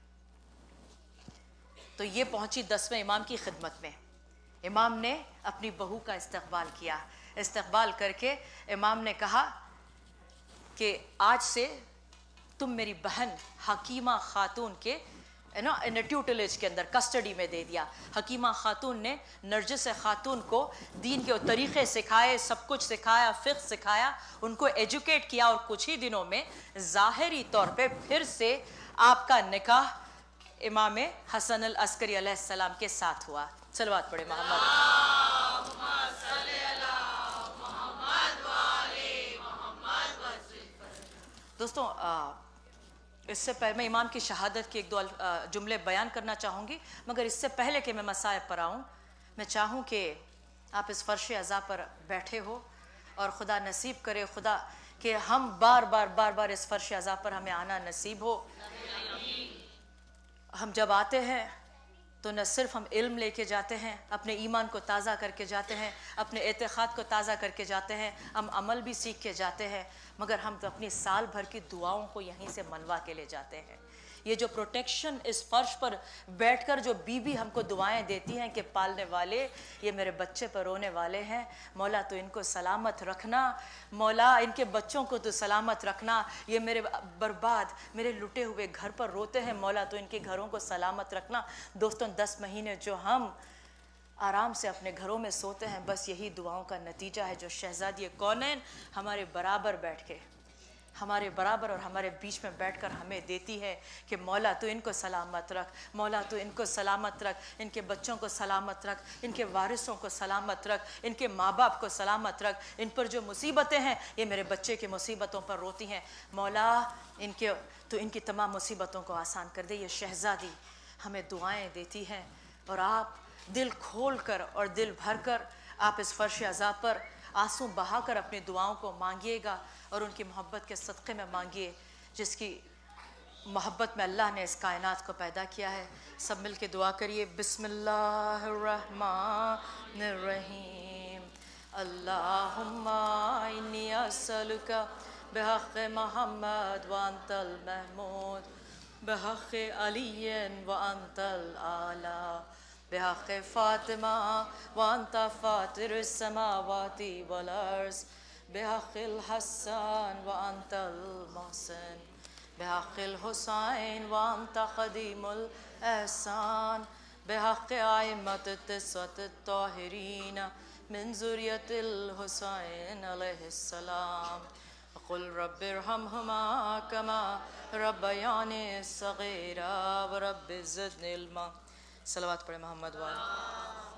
تو یہ پہنچی دسویں امام کی خدمت میں۔ امام نے اپنی بہو کا استقبال کیا۔ استقبال کر کے امام نے کہا کہ آج سے تم میری بہن حکیمہ خاتون کے نا ٹیوٹلیج کے اندر کسٹڈی میں دے دیا۔ حکیمہ خاتون نے نرجس خاتون کو دین کے طریقے سکھائے، سب کچھ سکھایا، فقہ سکھایا، ان کو ایجوکیٹ کیا، اور کچھ ہی دنوں میں ظاہری طور پہ پھر سے آپ کا نکاح امام حسن العسکری علیہ السلام کے ساتھ ہوا۔ صلوات پڑھے محمد۔ دوستوں، اس سے پہلے میں امام کی شہادت کے ایک دو جملے بیان کرنا چاہوں گی، مگر اس سے پہلے کہ میں مصائب پر آؤں، میں چاہوں کہ آپ اس فرش عزا پر بیٹھے ہو، اور خدا نصیب کرے خدا کہ ہم بار بار بار بار اس فرش عزا پر ہمیں آنا نصیب ہو۔ ہم جب آتے ہیں تو نہ صرف ہم علم لے کے جاتے ہیں، اپنے ایمان کو تازہ کر کے جاتے ہیں، اپنے اعتقاد کو تازہ کر کے جاتے ہیں، ہم عمل بھی سیکھ کے جاتے ہیں، مگر ہم تو اپنی سال بھر کی دعاؤں کو یہیں سے منوا کے لے جاتے ہیں۔ یہ جو پروٹیکشن اس فرش پر بیٹھ کر جو بی بی ہم کو دعائیں دیتی ہیں کہ پالنے والے یہ میرے بچے پر رونے والے ہیں، مولا تو ان کو سلامت رکھنا، مولا ان کے بچوں کو تو سلامت رکھنا، یہ میرے برباد میرے لٹے ہوئے گھر پر روتے ہیں، مولا تو ان کے گھروں کو سلامت رکھنا۔ دوستوں، دس مہینے جو ہم آرام سے اپنے گھروں میں سوتے ہیں، بس یہی دعاؤں کا نتیجہ ہے جو شہزادی کونین ہمارے برابر بیٹھ کے ہمارے برابر اور ہمارے بیچ میں بیٹھ کر ہمیں دیتی ہے کہ مولا تو ان کو سلامت رکھ، مولا تو ان کو سلامت رکھ، ان کے بچوں کو سلامت رکھ، ان کے وارثوں کو سلامت رکھ، ان کے ماں باپ کو سلامت رکھ، ان پر جو مصیبتیں ہیں یہ میرے بچے کی مصیبتوں پر روتی ہیں، مولا ان کے تو ان کی تمام مصیبتوں کو آسان کر دے۔ یہ شہزادی ہمیں دعائیں دیتی ہیں، اور آپ دل کھول کر اور دل بھر کر آپ اس فرش عذاب پر آنسو بہا کر اپنی دعاؤں کو مانگیے گا، اور ان کی محبت کے صدقے میں مانگیے، جس کی محبت میں اللہ نے اس کائنات کو پیدا کیا ہے۔ سب مل کے دعا کریے، بسم اللہ الرحمن الرحیم، اللہم انی اسألک بحق محمد وانت المحمود، بحق علی وانت الاعلی، بحق فاطمہ وانت فاطر السماوات والارض، بحق الحسن وانت المحسن، بحق الحسین وانت قدیم الاحسان، بحق ائمۃ التسعۃ الطاہرین من ذریۃ الحسین علیہ السلام، قل رب ارحمہما کما ربیانی صغیرا ورب زدنی علما۔ صلوات پڑھیں محمد وآلہ۔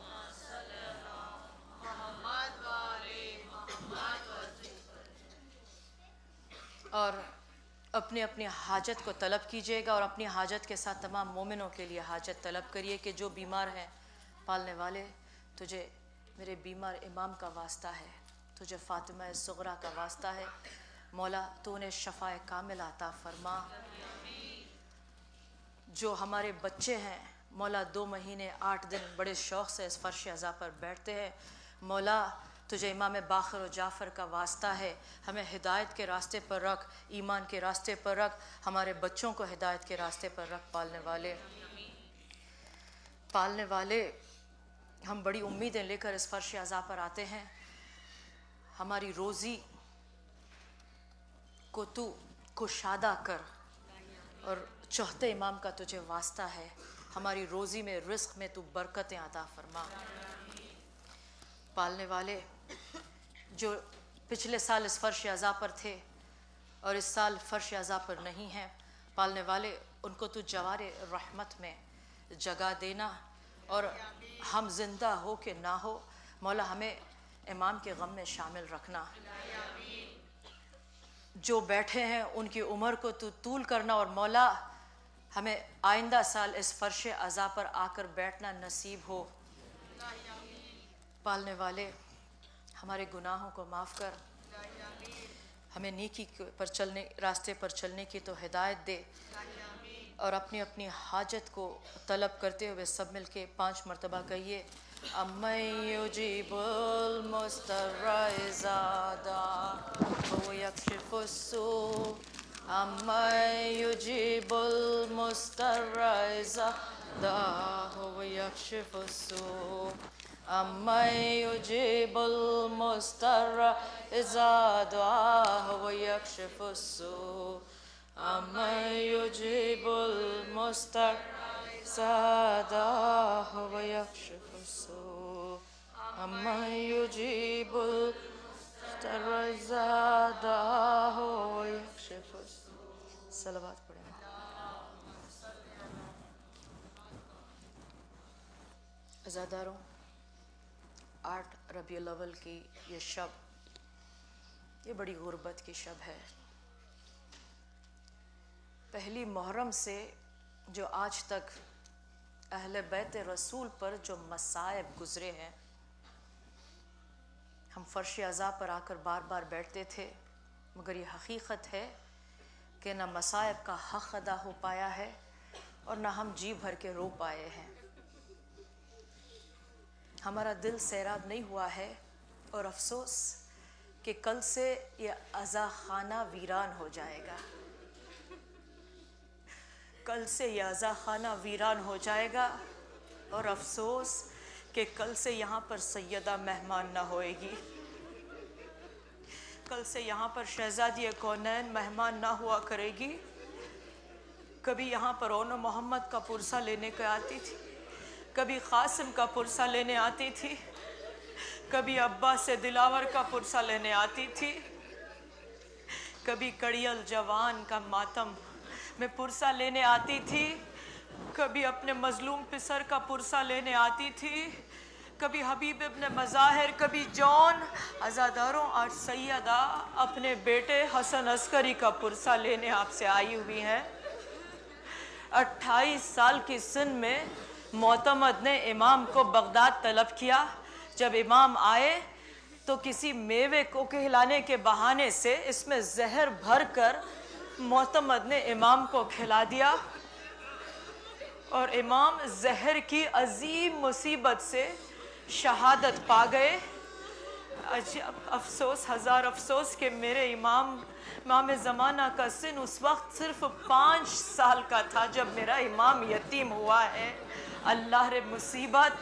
اور اپنی اپنی حاجت کو طلب کیجیے گا، اور اپنی حاجت کے ساتھ تمام مومنوں کے لیے حاجت طلب کریے کہ جو بیمار ہیں، پالنے والے تجھے میرے بیمار امام کا واسطہ ہے، تجھے فاطمہ صغریٰ کا واسطہ ہے، مولا تو انہیں شفاء کامل عطا فرما۔ جو ہمارے بچے ہیں مولا دو مہینے آٹھ دن بڑے شوق سے اس فرش عزا پر بیٹھتے ہیں، مولا تجھے امام باقر و جعفر کا واسطہ ہے، ہمیں ہدایت کے راستے پر رکھ، ایمان کے راستے پر رکھ، ہمارے بچوں کو ہدایت کے راستے پر رکھ۔ پالنے والے پالنے والے ہم بڑی امیدیں لے کر اس فرش عزا پر آتے ہیں، ہماری روزی کو تو کشادہ کر، اور چوتھے امام کا تجھے واسطہ ہے، ہماری روزی میں رزق میں تو برکتیں عطا فرما۔ پالنے والے جو پچھلے سال اس فرش عزا پر تھے اور اس سال فرش عزا پر نہیں ہیں، پالنے والے ان کو تو جوار رحمت میں جگہ دینا، اور ہم زندہ ہو کہ نہ ہو مولا ہمیں امام کے غم میں شامل رکھنا۔ جو بیٹھے ہیں ان کی عمر کو تو طول کرنا، اور مولا ہمیں آئندہ سال اس فرش عزا پر آ کر بیٹھنا نصیب ہو۔ پالنے والے ہمارے گناہوں کو معاف کر، ہمیں نیکی پر چلنے راستے پر چلنے کی تو ہدایت دے، اور اپنی اپنی حاجت کو طلب کرتے ہوئے سب مل کے پانچ مرتبہ کہیے، اَمَّن يُجِيبُ الْمُضْطَرَّ إِذَا دَعَاهُ وَيَكْشِفُ السُّوءَ، اَمَّن يُجِيبُ الْمُضْطَرَّ إِذَا دَعَاهُ وَيَكْشِفُ السُّوءَ، اَمَّن يُجِيبُ الْمُضْطَرَّ إِذَا دَعَاهُ وَيَكْشِفُ السُّوءَ، اَمَّن يُجِيبُ الْمُضْطَرَّ إِذَا دَعَاهُ وَيَكْشِفُ السُّوءَ، اَمَّن يُجِيبُ الْمُضْطَرَّ إِذَا دَعَاهُ وَيَكْشِفُ السُّوءَ۔ صلوات پڑھیں۔ عزاداروں، آٹھ ربیع الاول کی یہ شب، یہ بڑی غربت کی شب ہے۔ پہلی محرم سے جو آج تک اہل بیت رسول پر جو مصائب گزرے ہیں، ہم فرش عزا پر آ کر بار بار بیٹھتے تھے، مگر یہ حقیقت ہے کہ نہ مصائب کا حق ادا ہو پایا ہے، اور نہ ہم جی بھر کے رو پائے ہیں۔ ہمارا دل سیراب نہیں ہوا ہے، اور افسوس کہ کل سے یہ عزا خانہ ویران ہو جائے گا، کل سے یہ عزا خانہ ویران ہو جائے گا، اور افسوس کہ کل سے یہاں پر سیدہ مہمان نہ ہوئے گی، کل سے یہاں پر شہزادی کونین مہمان نہ ہوا کرے گی۔ کبھی یہاں پر اونو محمد کا پرسہ لینے کے آتی تھی، کبھی قاسم کا پرسہ لینے آتی تھی، کبھی ابا سے دلاور کا پرسہ لینے آتی تھی، کبھی کڑیل جوان کا ماتم میں پرسہ لینے آتی تھی، کبھی اپنے مظلوم پسر کا پرسہ لینے آتی تھی، کبھی حبیب ابن مظاہر، کبھی جون۔ عزاداروں، آج سیدہ اپنے بیٹے حسن عسکری کا پرسہ لینے آپ سے آئی ہوئی ہیں۔ اٹھائیس سال کی سن میں معتمد نے امام کو بغداد طلب کیا۔ جب امام آئے تو کسی میوے کو کھلانے کے بہانے سے اس میں زہر بھر کر معتمد نے امام کو کھلا دیا، اور امام زہر کی عظیم مصیبت سے شہادت پا گئے۔ افسوس، ہزار افسوس کہ میرے امام امام زمانہ کا سن اس وقت صرف پانچ سال کا تھا جب میرا امام یتیم ہوا ہے۔ اللہ رے مصیبت!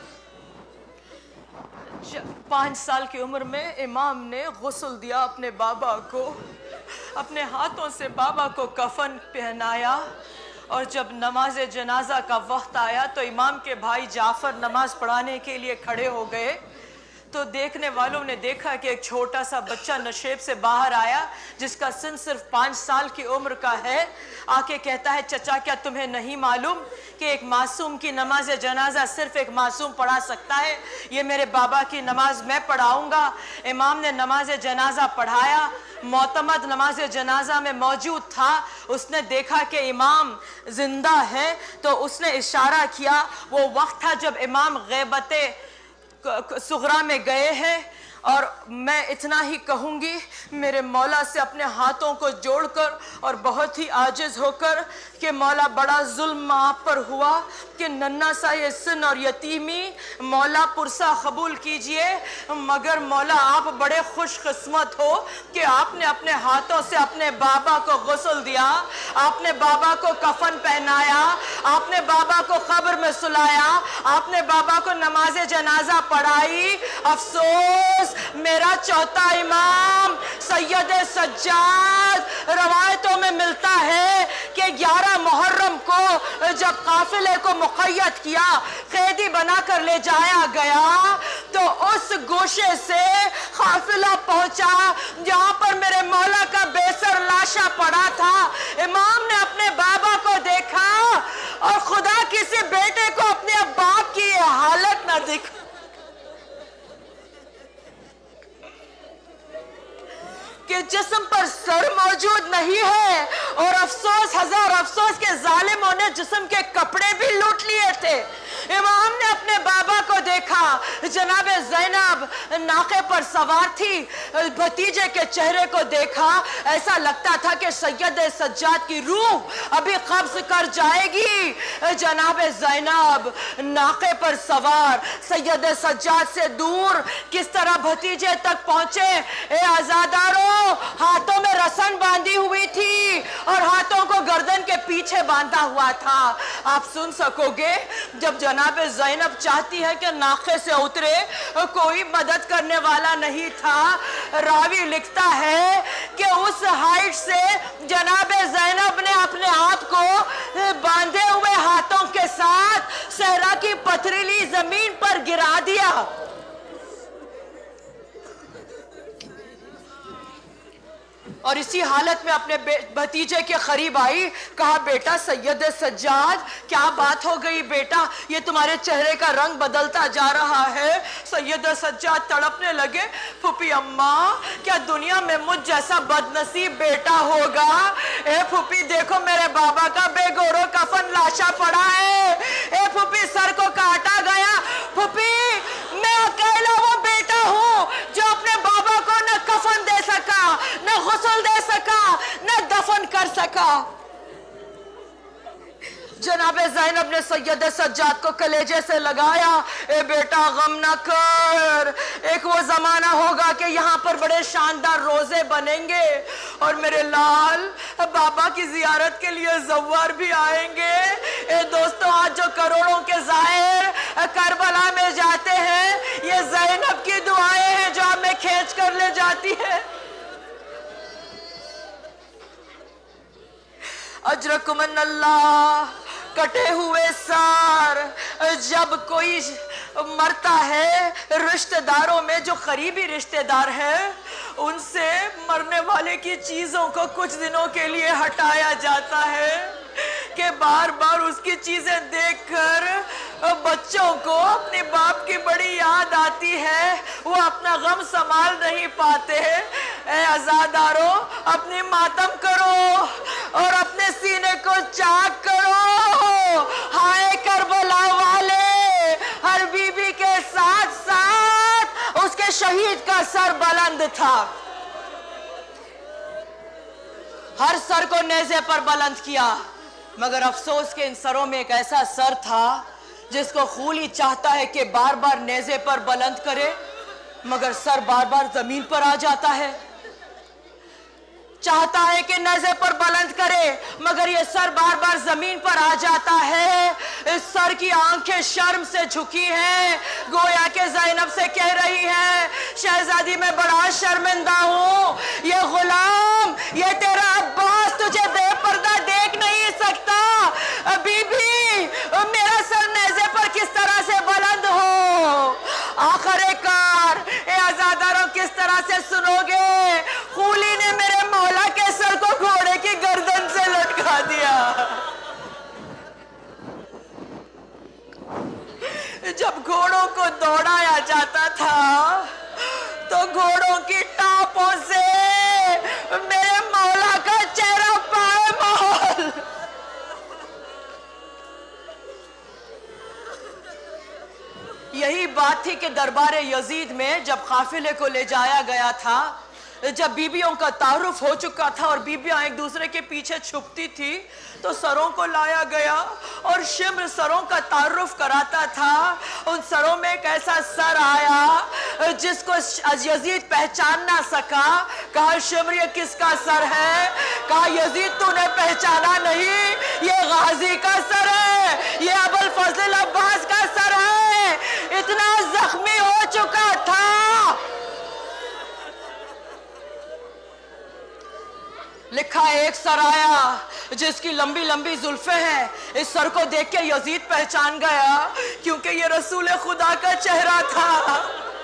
پانچ سال کی عمر میں امام نے غسل دیا اپنے بابا کو، اپنے ہاتھوں سے بابا کو کفن پہنایا، اور جب نماز جنازہ کا وقت آیا تو امام کے بھائی جعفر نماز پڑھانے کے لیے کھڑے ہو گئے، تو دیکھنے والوں نے دیکھا کہ ایک چھوٹا سا بچہ نشیب سے باہر آیا جس کا سن صرف پانچ سال کی عمر کا ہے، آ کے کہتا ہے چچا کیا تمہیں نہیں معلوم کہ ایک معصوم کی نماز جنازہ صرف ایک معصوم پڑھا سکتا ہے؟ یہ میرے بابا کی نماز میں پڑھاؤں گا۔ امام نے نماز جنازہ پڑھایا، معتمد نماز جنازہ میں موجود تھا، اس نے دیکھا کہ امام زندہ ہے تو اس نے اشارہ کیا۔ وہ وقت تھا جب امام غیبت صغرا میں گئے ہیں، اور میں اتنا ہی کہوں گی میرے مولا سے اپنے ہاتھوں کو جوڑ کر اور بہت ہی عاجز ہو کر کہ مولا بڑا ظلم آپ پر ہوا کہ ننھا سا یہ سن اور یتیمی، مولا پرسہ قبول کیجئے، مگر مولا آپ بڑے خوش قسمت ہو کہ آپ نے اپنے ہاتھوں سے اپنے بابا کو غسل دیا، آپ نے بابا کو کفن پہنایا، آپ نے بابا کو قبر میں سلایا، آپ نے بابا کو نماز جنازہ پڑھائی۔ افسوس میرا چوتھا امام سید سجاد، روایتوں میں ملتا ہے کہ گیارہ محرم کو جب قافلے کو مقید کیا، قیدی بنا کر لے جایا گیا، تو اس گوشے سے قافلہ پہنچا جہاں پر میرے مولا کا بے سر لاشا پڑا تھا۔ امام نے اپنے بابا کو دیکھا، اور خدا کسی بیٹے کو اپنے باپ کی یہ حالت نہ دکھ کہ جسم پر سر موجود نہیں ہے، اور افسوس، ہزار افسوس کے ظالموں نے جسم کے کپڑے بھی لوٹ لیے تھے۔ امام نے اپنے بابا کو دیکھا، جناب زینب ناقے پر سوار تھی، بھتیجے کے چہرے کو دیکھا، ایسا لگتا تھا کہ سید سجاد کی روح ابھی قبض کر جائے گی۔ جناب زینب ناقے پر سوار سید سجاد سے دور کس طرح بھتیجے تک پہنچے؟ اے عزاداروں، ہاتھوں میں رسن باندھی ہوئی تھی اور ہاتھوں کو گردن کے پیچھے باندھا ہوا تھا۔ آپ سن سکو گے جب جناب زینب چاہتی ہے کہ ناقے سے اترے، کوئی مدد کرنے والا نہیں تھا۔ راوی لکھتا ہے کہ اس ہائٹ سے جناب زینب نے اپنے آپ کو باندھے ہوئے ہاتھوں کے ساتھ صحرا کی پتھریلی زمین پر گرا دیا۔ اور اسی حالت میں اپنے بھتیجے کے قریب آئی، کہا بیٹا سید سجاد کیا بات ہو گئی بیٹا، یہ تمہارے چہرے کا رنگ بدلتا جا رہا ہے۔ سید سجاد تڑپنے لگے، پھوپھی اماں کیا دنیا میں مجھ جیسا بد نصیب بیٹا ہوگا؟ اے پھوپھی دیکھو میرے بابا کا بے گورو کفن لاشا پڑا ہے، اے پھوپھی سر کو کاٹا گیا۔ پھوپھی میں اکیلا وہ بیٹا ہوں جو اپنے بابا کو نہ کفن دے سکا، نہ غسل دے سکا، نہ دفن کر سکا۔ जनाब ज़ैनब ने सैयद सज्जाद को कलेजे से लगाया, ए बेटा गम ना कर, एक वो ज़माना होगा कि यहाँ पर बड़े शानदार रोज़े बनेंगे और मेरे लाल बाबा की ज़ियारत के लिए ज़व्वार भी आएंगे। ए दोस्तों, आज जो करोड़ों के ज़ाहिर करबला में जाते हैं, ये ज़ैनब की दुआएं हैं जो हमें खींच कर ले जाती है। अजरकुमन अल्लाह, कटे हुए सार, जब कोई मरता है, रिश्तेदारों में जो करीबी रिश्तेदार है उनसे मरने वाले की चीजों को कुछ दिनों के लिए हटाया जाता है कि बार बार उसकी चीजें देखकर बच्चों को अपने बाप की बड़ी याद आती है, वो अपना गम संभाल नहीं पाते। ए आजादारों, अपनी मातम करो और अपने सीने को चाक करो। हाय करबला वाले, हर बीबी के साथ साथ उसके शहीद का सर बुलंद था। हर सर को नेज़े पर बुलंद किया, मगर अफसोस के इन सरों में एक ऐसा सर था जिसको खूली चाहता है कि बार बार नेज़े पर बुलंद करे, मगर सर बार बार जमीन पर आ जाता है। चाहता है कि नेज़े पर बुलंद करे, मगर ये सर बार बार जमीन पर आ जाता है। इस सर की आंखें शर्म से झुकी हैं, गोया के ज़ैनब से कह रही है, शहजादी मैं बड़ा शर्मिंदा हूँ, ये गुलाम, ये तेरा अब्बास तुझे बेपर्दा देख नहीं सकता। बीबी, मेरा सर नेज़े पर किस तरह से बुलंद हो? आखिरकार ए आजादारों, किस तरह से सुनोगे? खूली ने मेरे मौला के सर को घोड़े की गर्दन से लटका दिया। जब घोड़ों को दौड़ाया जाता था तो घोड़ों की टापों से मेरे मौला का चेहरा पाए माहौल। यही बात थी कि दरबार यजीद में जब काफिले को ले जाया गया था, जब बीबियों का तारुफ हो चुका था और बीबियां एक दूसरे के पीछे छुपती थी, तो सरों को लाया गया और शिम्र सरों का तारुफ कराता था। उन सरों में एक ऐसा सर आया जिसको यजीद पहचान ना सका। कहा, शिम्र ये किसका सर है? कहा, यजीद तूने पहचाना नहीं, ये गाजी का सर है, ये अबुल फजल अब्बास का सर है। इतना जख्मी हो चुका था। लिखा है, एक सर आया जिसकी लंबी लंबी जुल्फे हैं। इस सर को देख के यजीद पहचान गया, क्योंकि ये रसूल खुदा का चेहरा था।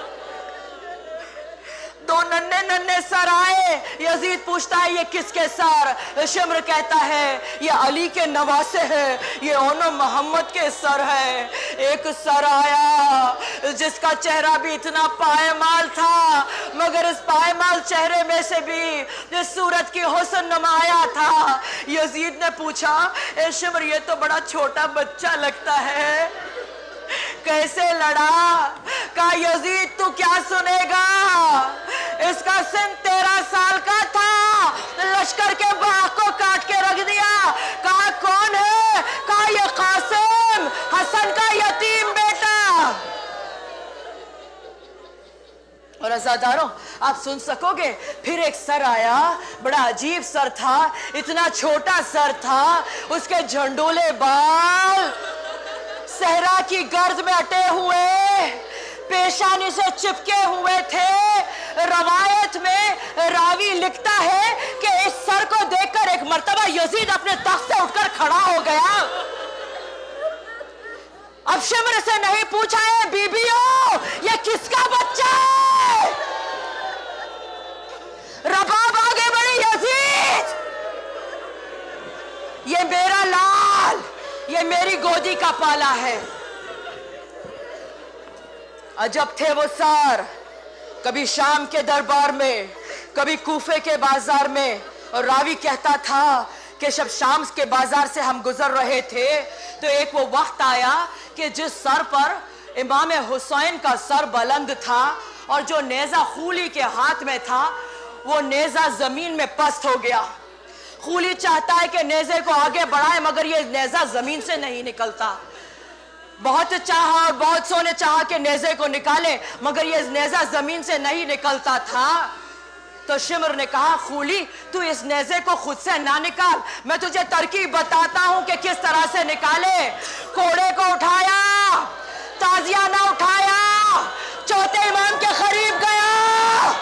दो नन्हे नन्हे सर आए। यजीद पूछता है, ये किसके सर? शिम्र कहता है, ये अली के नवासे हैं, ये ओनो मोहम्मद के सर है। एक सर आया जिसका चेहरा भी इतना पायमाल था, मगर इस पायमाल चेहरे में से भी जिस सूरत की हुस्न नुमाया था। यजीद ने पूछा, ए शिम्र, ये तो बड़ा छोटा बच्चा लगता है, कैसे लड़ा? कहा, यजीद तू क्या सुनेगा, इसका सिन तेरह साल का था, लश्कर के बाग को काट के रख दिया। कहा, कौन है? कहा, ये कासिम, हसन का यतीम बेटा। और अज़ादारों, आप सुन सकोगे, फिर एक सर आया, बड़ा अजीब सर था, इतना छोटा सर था, उसके झंडोले बाल सहरा की गर्द में अटे हुए, पेशानी से चिपके हुए थे। रवायत में रावी लिखता है कि इस सर को देखकर एक मर्तबा यजीद अपने तख्त से उठकर खड़ा हो गया। अब शिम्र से नहीं पूछा है, बीबियों ये किसका बच्चा है? रबाब आगे बढ़ी, यजीद ये मेरा लाल, ये मेरी गोदी का पाला है। अजब थे वो सर, कभी शाम के दरबार में, कभी कूफे के बाजार में। और रावी कहता था कि जब शाम के बाजार से हम गुजर रहे थे तो एक वो वक्त आया कि जिस सर पर इमाम हुसैन का सर बुलंद था और जो नेजा खूली के हाथ में था, वो नेजा जमीन में पस्त हो गया। खूली चाहता है कि नेज़े को आगे बढ़ाए, मगर ये नेज़ा जमीन से नहीं निकलता। बहुत चाहा और बहुत सो ने चाहा कि नेज़े को निकाले, मगर ये नेज़ा जमीन से नहीं निकलता था। तो शिमर ने कहा, खूली तू इस नेज़े को खुद से ना निकाल, मैं तुझे तरकीब बताता हूं कि किस तरह से निकाले। कोड़े को उठाया, ताजिया ना उठाया, चौथे इमाम के करीब गया,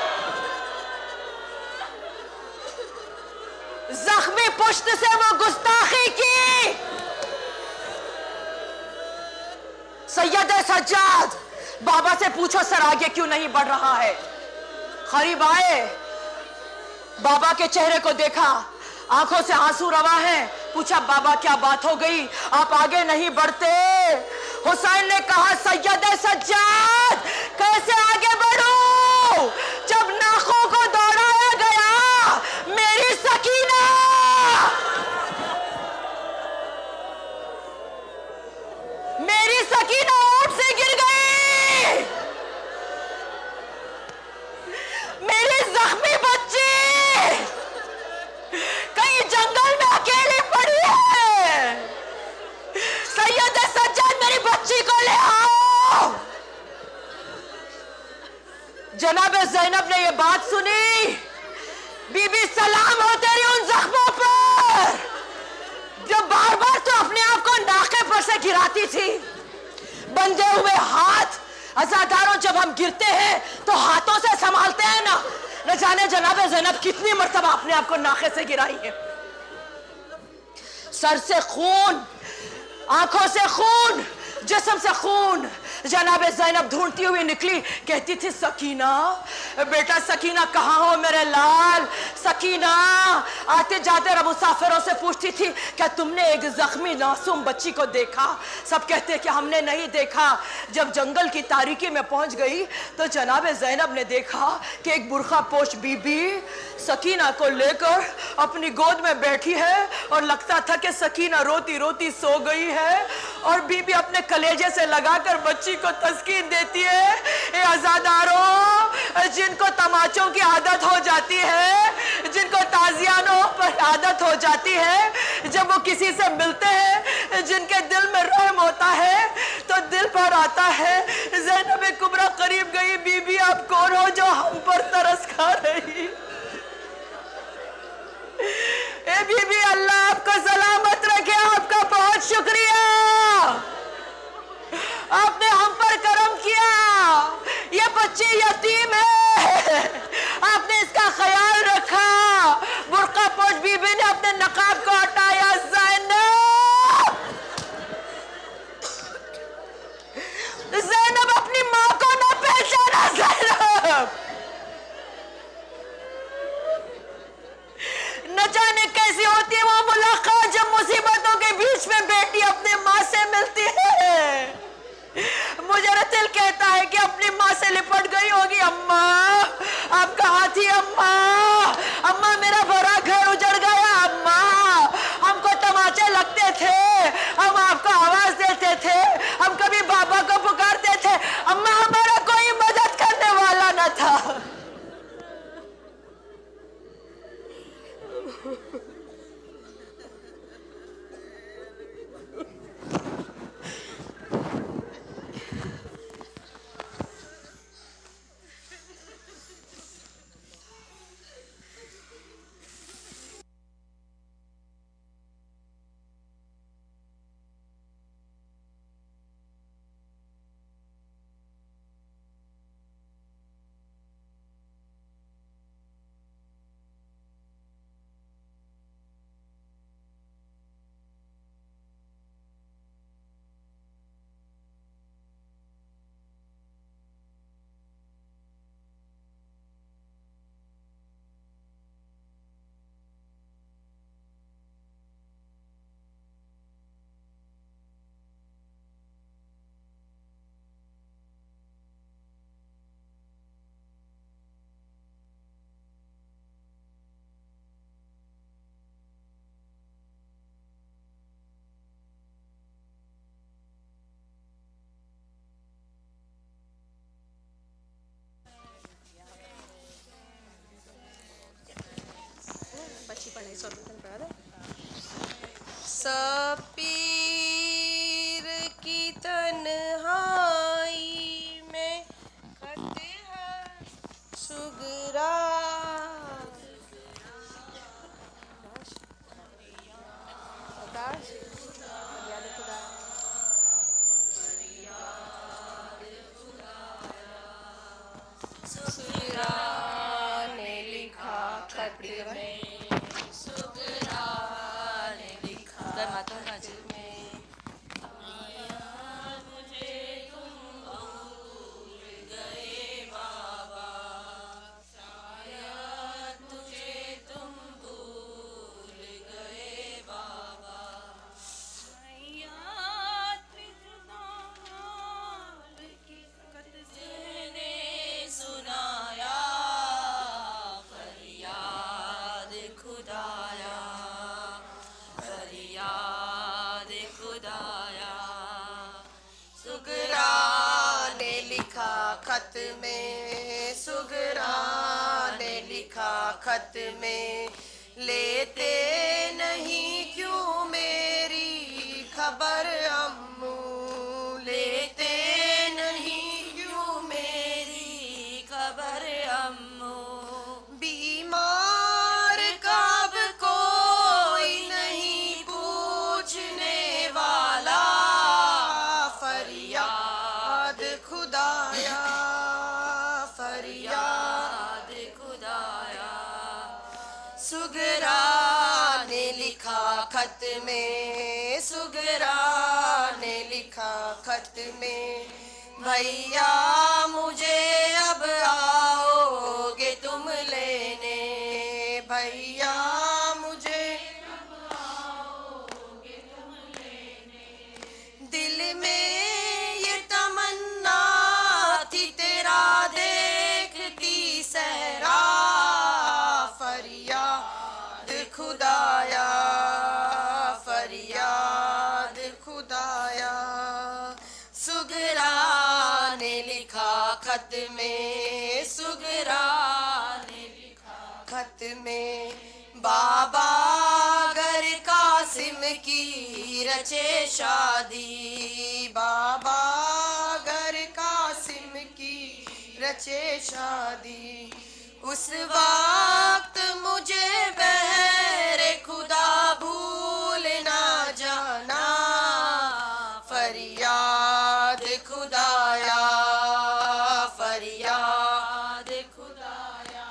जख्मी पुश्त से वो गुस्ताखी की। सैयद सज्जाद, बाबा से पूछो सर आगे क्यों नहीं बढ़ रहा है। करीब आए, बाबा के चेहरे को देखा, आंखों से आंसू रवा है। पूछा, बाबा क्या बात हो गई, आप आगे नहीं बढ़ते। हुसैन ने कहा, सैयद सज्जाद कैसे आगे बढ़ूं, जब नाखों को दौड़ाया गया, मेरी सकीना मेरी सकीना ऊंट से गिर गई, मेरी जख्मी बच्ची कहीं जंगल में अकेली पड़ी है। सैयद सज्जाद मेरी बच्ची को ले आओ। जनाब ज़ैनब ने ये बात सुनी। बीबी सलाम हो तेरी उन जख्मों पर, जो बार बार तो अपने आप को नाके पर से गिराती थी। बंधे हुए हाथ, अज़ादारों जब हम गिरते हैं तो हाथों से संभालते हैं ना, न जाने जनाब ज़ैनब कितनी मर्तबा अपने आप को नाके से गिराई है। सर से खून, आंखों से खून, जिस्म से खून। जनाब ज़ैनब ढूंढती हुई निकली, कहती थी, सकीना बेटा, सकीना कहाँ हो मेरे लाल, सकीना। आते जाते रब मुसाफिरों से पूछती थी, क्या तुमने एक जख्मी मासूम बच्ची को देखा। सब कहते कि हमने नहीं देखा। जब जंगल की तारीकी में पहुंच गई तो जनाब ज़ैनब ने देखा कि एक बुरखा पोश बीबी सकीना को लेकर अपनी गोद में बैठी है, और लगता था कि सकीना रोती रोती सो गई है, और बीबी अपने कलेजे से लगाकर बच्ची को तस्कीन देती है। ए आज़ादारों, जिनको तमाचों की आदत हो जाती है, जिनको ताजियानों पर आदत हो जाती है, जब वो किसी से मिलते हैं, जिनके दिल में रहम होता है तो दिल पर आता है। ज़ैनब कुबरा करीब गई, बीबी आप कौन हो जो हम पर तरस खा रही। ए बीबी, अल्लाह आपको सलामत रखे, आपका बहुत शुक्रिया, आपने हम पर करम किया। ये बच्ची यतीम है, आपने इसका ख्याल रखा। बुर्का पोश बीबी ने अपने नकाब को हटाया। ज़ैनब ज़ैनब अपनी माँ को ना पहचाना। ज़ैनब न जाने कैसी होती है वो मुलाकात, जब मुसीबतों के बीच में बेटी अपने माँ से मिलती है। मुझे दिल कहता है कि अपनी माँ से लिपट गई होगी। अम्मा आप कहाँ थी अम्मा, अम्मा मेरा भरा घर उजड़ गया। अम्मा हमको तमाचे लगते थे, हम आपको आवाज देते थे, हम कभी बाबा को पुकारते थे, अम्मा हमारा कोई मदद करने वाला न था। خط میں سغرا نے لکھا خط میں لیتے نہیں کیوں میری خبر امو لیتے نہیں کیوں میری خبر امو بیمار کب کوئی نہیں پوچھنے والا فریاد خدایا فریاد خدایا سغرا نے لکھا خط میں سغرا نے لکھا خط میں بھیا مجھے اب آؤ گے تم لینے بھیا مجھے اب آؤ گے تم لینے دل میں یہ تمنا تھی تیرا دیکھتی صحرا فریاد خدایا فریاد خدایا سغرا نے لکھا خط میں سغرا نے لکھا خط میں بابا گر قاسم کی رچے شادی بابا گر قاسم کی رچے شادی اس وقت مجھے بہر خدا بھول نہ جانا فریاد خدایا فریاد خدایا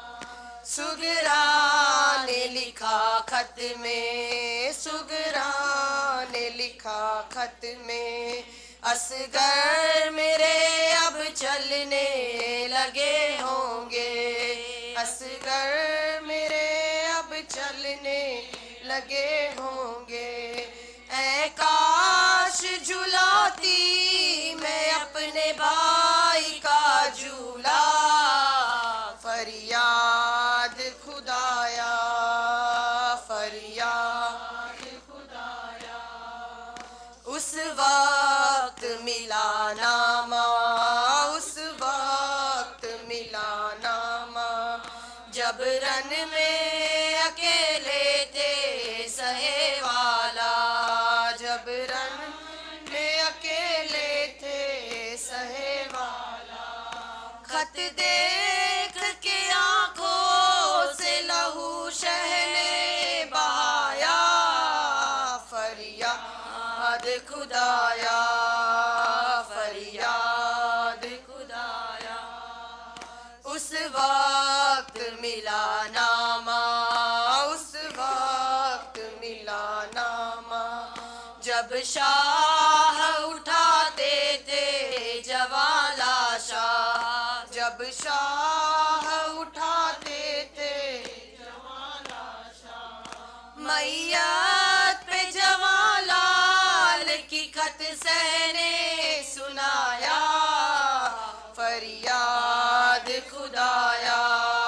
سغرا نے لکھا خط میں سغرا نے لکھا خط میں اصغر میرے اب چلنے لگے ہوں گے اصغر میرے اب چلنے لگے ہوں گے اے کاش جھلاتی میں اپنے بھائی کا جھولا فریاد خدایا فریاد خدایا اس وقت ملا نامہ اس وقت ملا نامہ جب رن میں اکیلے تھے سہے والا جب رن میں اکیلے تھے سہے والا خط دیکھ کے آنکھوں سے لہو شہ نے بہایا فریاد خدایا فریاد خدایا اس وقت ملا نامہ اس وقت ملا نامہ جب شاہ اٹھاتے تھے جوان لاشا جب شاہ اٹھاتے تھے جوان لاشا میت پہ جوان لال کی خط سہ نے سنایا فریاد خدایا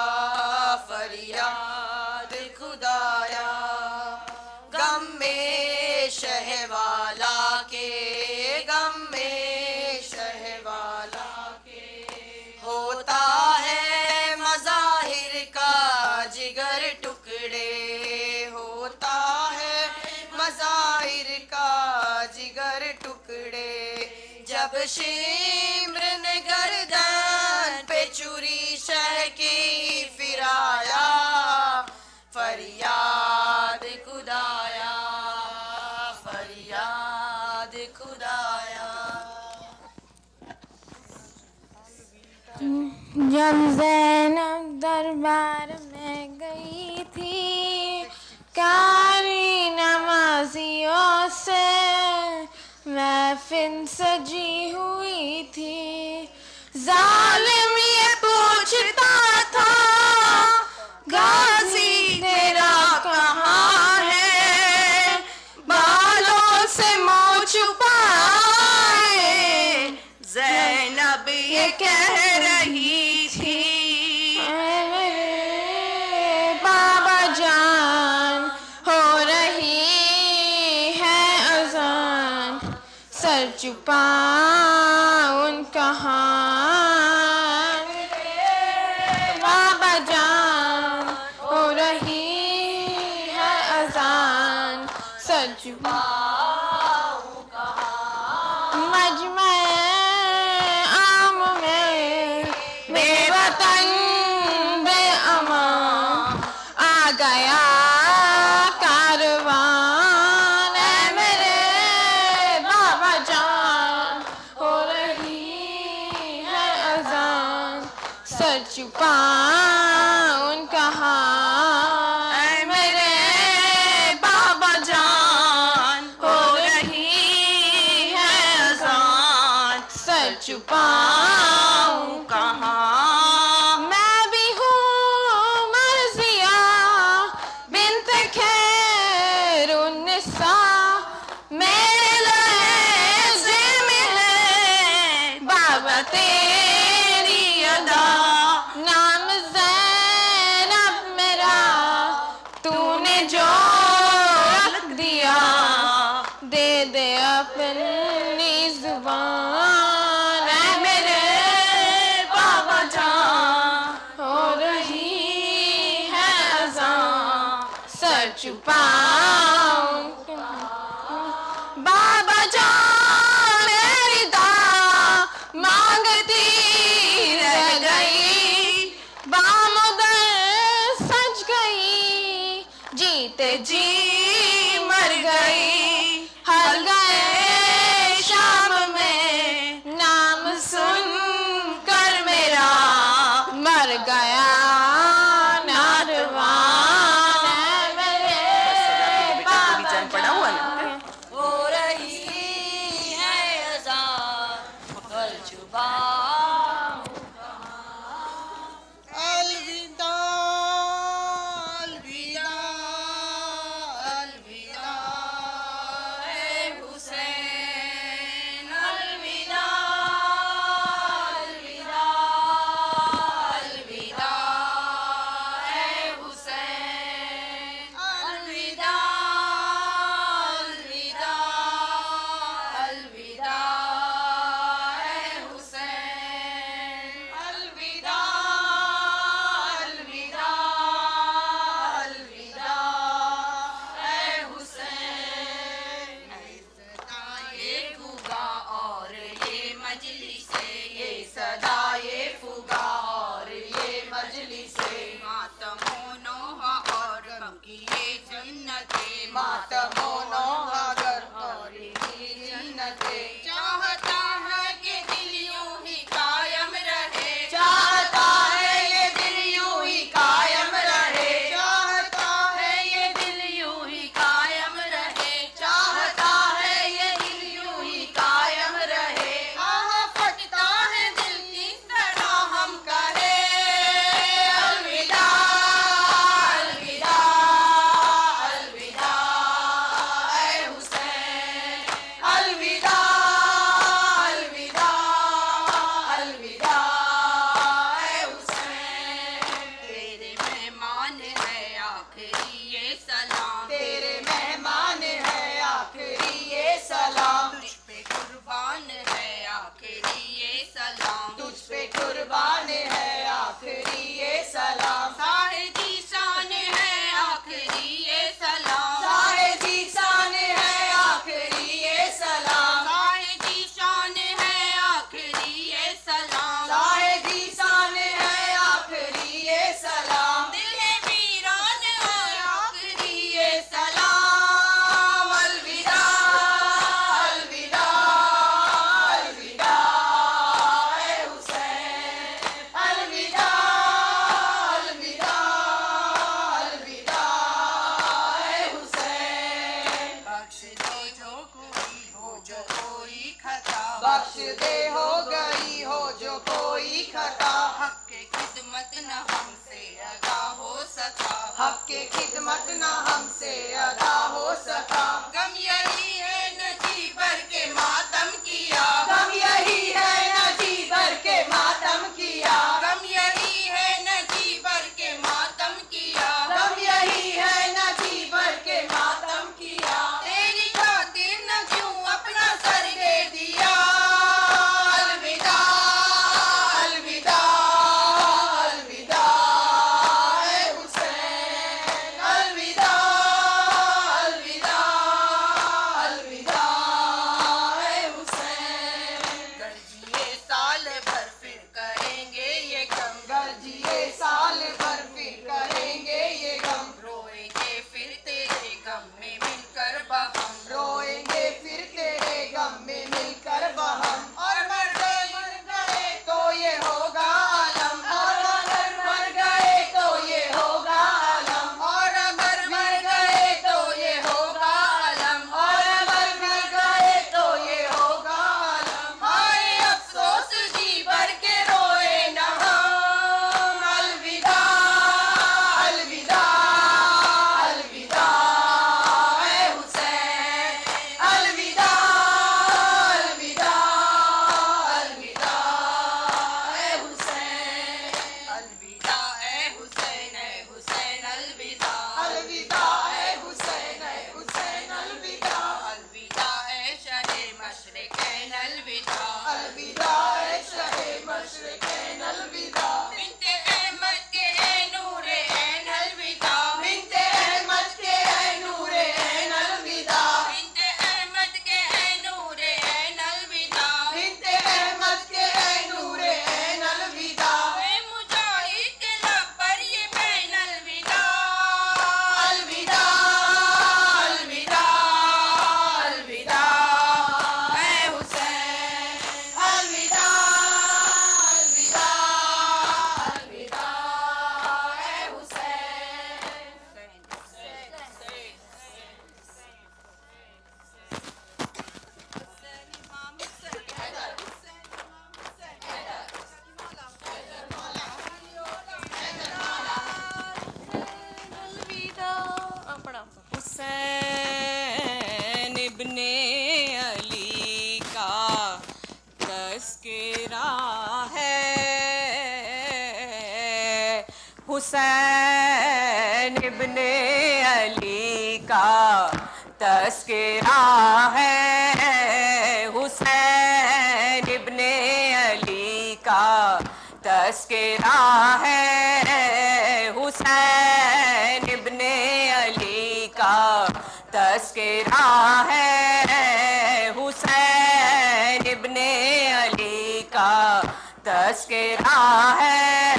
فریاد خدایا غم میں شہ والا کے غم میں شہ والا کے ہوتا ہے مظاہر کا جگر ٹکڑے ہوتا ہے مظاہر کا جگر ٹکڑے جب شمر نے گردن پہ چوری شہ کی پھرایا فریاد خدایا فریاد خدایا جب زینب دربار میں گئی تھی کاری نمازیوں سے محفل سجی ہوئی تھی ظالم یہ پوچھتا تھا غازی تیرا کہاں ہے بالوں سے منہ چھپائے زینب یہ کہہ رہی تھی بابا جان ہو رہی ہے اذان سر چھپا ان کہاں छुपाऊं कहाँ। मजमे आम में बेवतन बेअमान आ गया कारवान, ऐ मेरे बाबा जान हो रही है अजान, सर छुपाऊं कहाँ। ऐ मेरे बाबा जान हो रही है अजान, सर छुपाऊं कहाँ। मैं भी हूँ मर्जिया बिन्त खैरुन्निसा, मेरे लहजे में है बाबा तेरी अदा, नाम ज़ैनब मेरा तूने जो रख दिया, दे दे अपनी ज़ुबान, ऐ मेरे बाबा जान हो रही है अज़ान, सर छुपाऊं बाबा जान मेरी दुआ मांगती रह गई, बामुदर सज गई, जीते जी मर गई, हर गए शाम में नाम सुन कर मेरा, मर गया नारवान, ऐ मेरे बाबा जान हो रही है अज़ान, सर छुपाऊं कहाँ। अलविदा अलविदा अलविदा ऐ हुसैन, अलविदा अलविदा अलविदा ऐ हुसैन, अलविदा अलविदा अलविदा ऐ हुसैन, अलविदा अलविदा अलविदा ऐ हुसैन। ये फुगा और ये मजलिसे, ये सदा ये फुगा और ये मजलिसे, मातमो नोहा और गम की ये जन्नते, मातमो नोहा गम और ये जन्नते, चाहता है कि दिल यूं ही कायम रहे, चाहता है ये दिल यूं ही कायम रहे, चाहता है ये दिल यूं ही कायम रहे, चाहता है ये दिल यूं ही कायम रहे, आह फटता है दिल किस तरह हम कहे, अलविदा अलविदा अलविदा ऐ हुसैन, अलविदा अलविदा अलविदा ऐ हुसैन। तेरे मेहमान है आखिरी ये सलाम, तेरे मेहमान है आखिरी ये सलाम, तुझ पे कुर्बान है आखिरी ये सलाम, तुझ पे कुर्बान है आखिरी ये सलाम, साहिदी शान है आखिरी ये सलाम, साहिदी शान है आखिरी ये सलाम, साहिदी शान है आखिरी ये सलाम, साहिदी शान है आखिरी ये सलाम, दिल है वीरान और आखिरी ये सलाम, अलविदा अलविदा अलविदा ऐ हुसैन, अलविदा अलविदा अलविदा ऐ हुसैन। बख्श दे जो कोई हो जो कोई खता, बख्श दे हो गई हो जो कोई खता, हक के खिदमत न हमसे अदा हो सका, हक के खिदमत न हमसे अदा हो सका, गम यही है नजी भर के मातम किया, गम यही है नजी भर के मातम किया, गम यही है नजी भर के मातम किया, गम यही है नजी भर के मातम किया, तेरी खातिर न क्यों अपना सर दे दिया, अलविदा अलविदा अलविदा ऐ हुसैन, अलविदा अलविदा تذکرہ ہے حسین ابن علی کا تذکرہ ہے حسین ابن علی کا تذکرہ ہے حسین ابن علی کا تذکرہ ہے حسین ابن علی کا تذکرہ ہے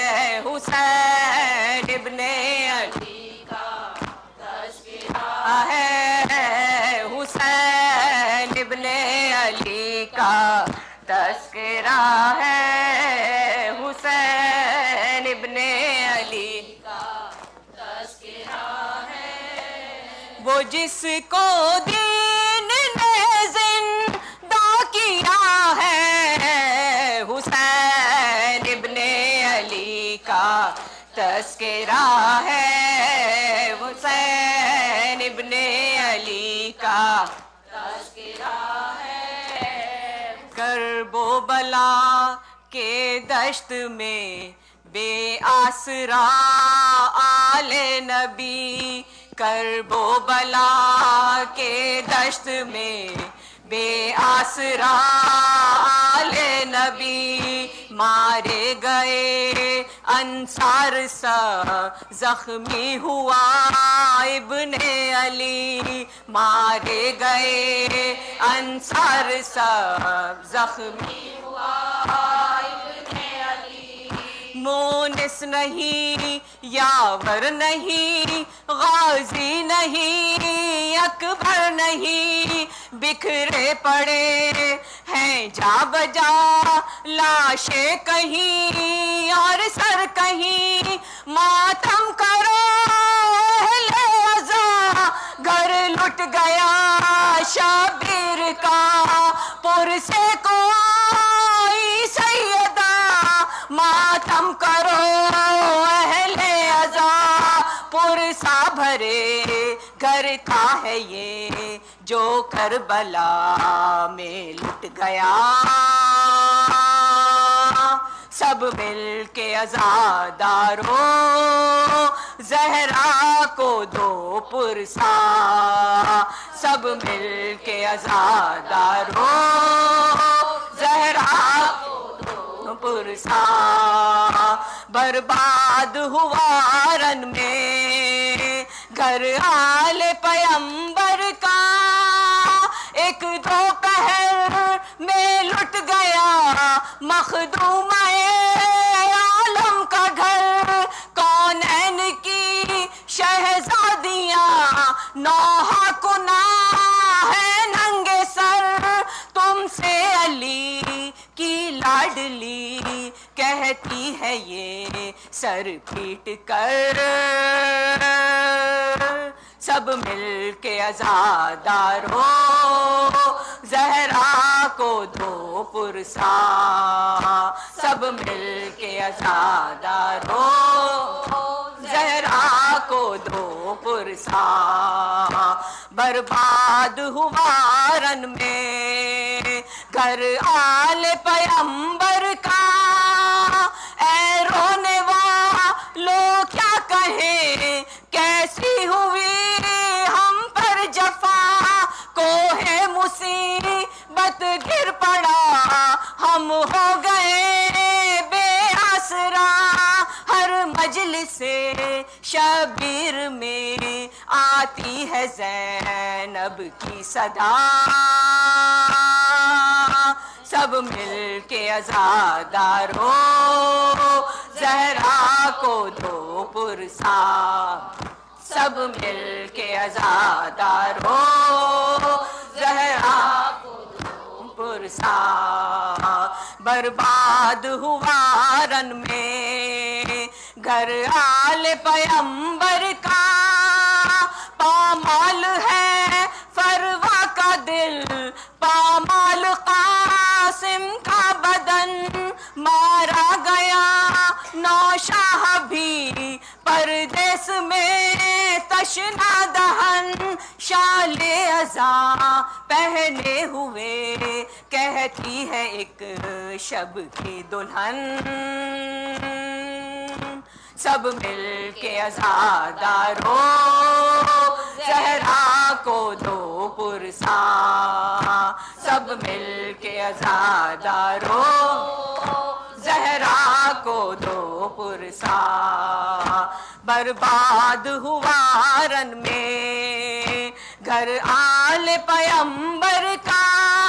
حسین ابن علی کا تذکرہ ہے حسین ابن علی کا تذکرہ ہے حسین ابن علی کا تذکرہ ہے وہ جس کو دین نے زندہ کیا ہے حسین ابن علی کا تذکرہ ہے حسین ابن علی کا تذکرہ ہے کرب و بلا کے دشت میں بے آسرا آل نبی کرب و بلا کے دشت میں بے آسرا آل نبی مارے گئے انصار سا زخمی ہوا ابن علی مارے گئے انصار سا زخمی ہوا ابن علی مونس نہیں یاور نہیں غازی نہیں اکبر نہیں بکھرے پڑے ہیں جا بجا لاشیں کہیں اور سر کہیں ماتم کرو اہل عزا گھر لٹ گیا شبیر کا پرسے کوئی سیدہ ماتم کرو اہل عزا پرسا بھرے گھر تھا ہے یہ جو کربلا میں لٹ گیا سب مل کے عزادارو زہرا کو دو پرسا سب مل کے عزادارو زہرا کو دو پرسا برباد ہوا رن میں گھر آل پیمبر کا ایک دو پہر میں لٹ گیا مخدوم عالم کا گھر کونین کی شہزادیاں نوحہ کنا ہے ننگے سر تم سے علی کی لاڈلی کہتی ہے یہ سر پیٹ کر سب مل کے عزادارو زہرا کو دو پرسا سب مل کے عزادارو زہرا کو دو پرسا برباد ہوا رن میں گھر آل پیمبر کا اے رونے والو کیا کہیں کیسی ہوئی ہم پر جفا کوہ مصیبت گر پڑا ہم ہو گئے بے آسرا ہر مجلس شبیر میں آتی ہے زینب کی صدا سب مل کے عزادارو زہرا کو دو پرسا سب مل کے عزادارو زہرا کو دو پرسا برباد ہوا رن میں گھر آل پیمبر کا پامال ہے فروا کا دل پامال قاسم کا بدن مارا گیا نوشاہ بھی پردیس میں تشنا دہن شال ازاں پہنے ہوئے کہتی ہے ایک شب کی دلہن سب مل کے عزادارو زہرا کو دو پرسا سب مل کے عزادارو زہرا کو دو پرسا برباد ہوا رن میں گھر آل پیمبر کا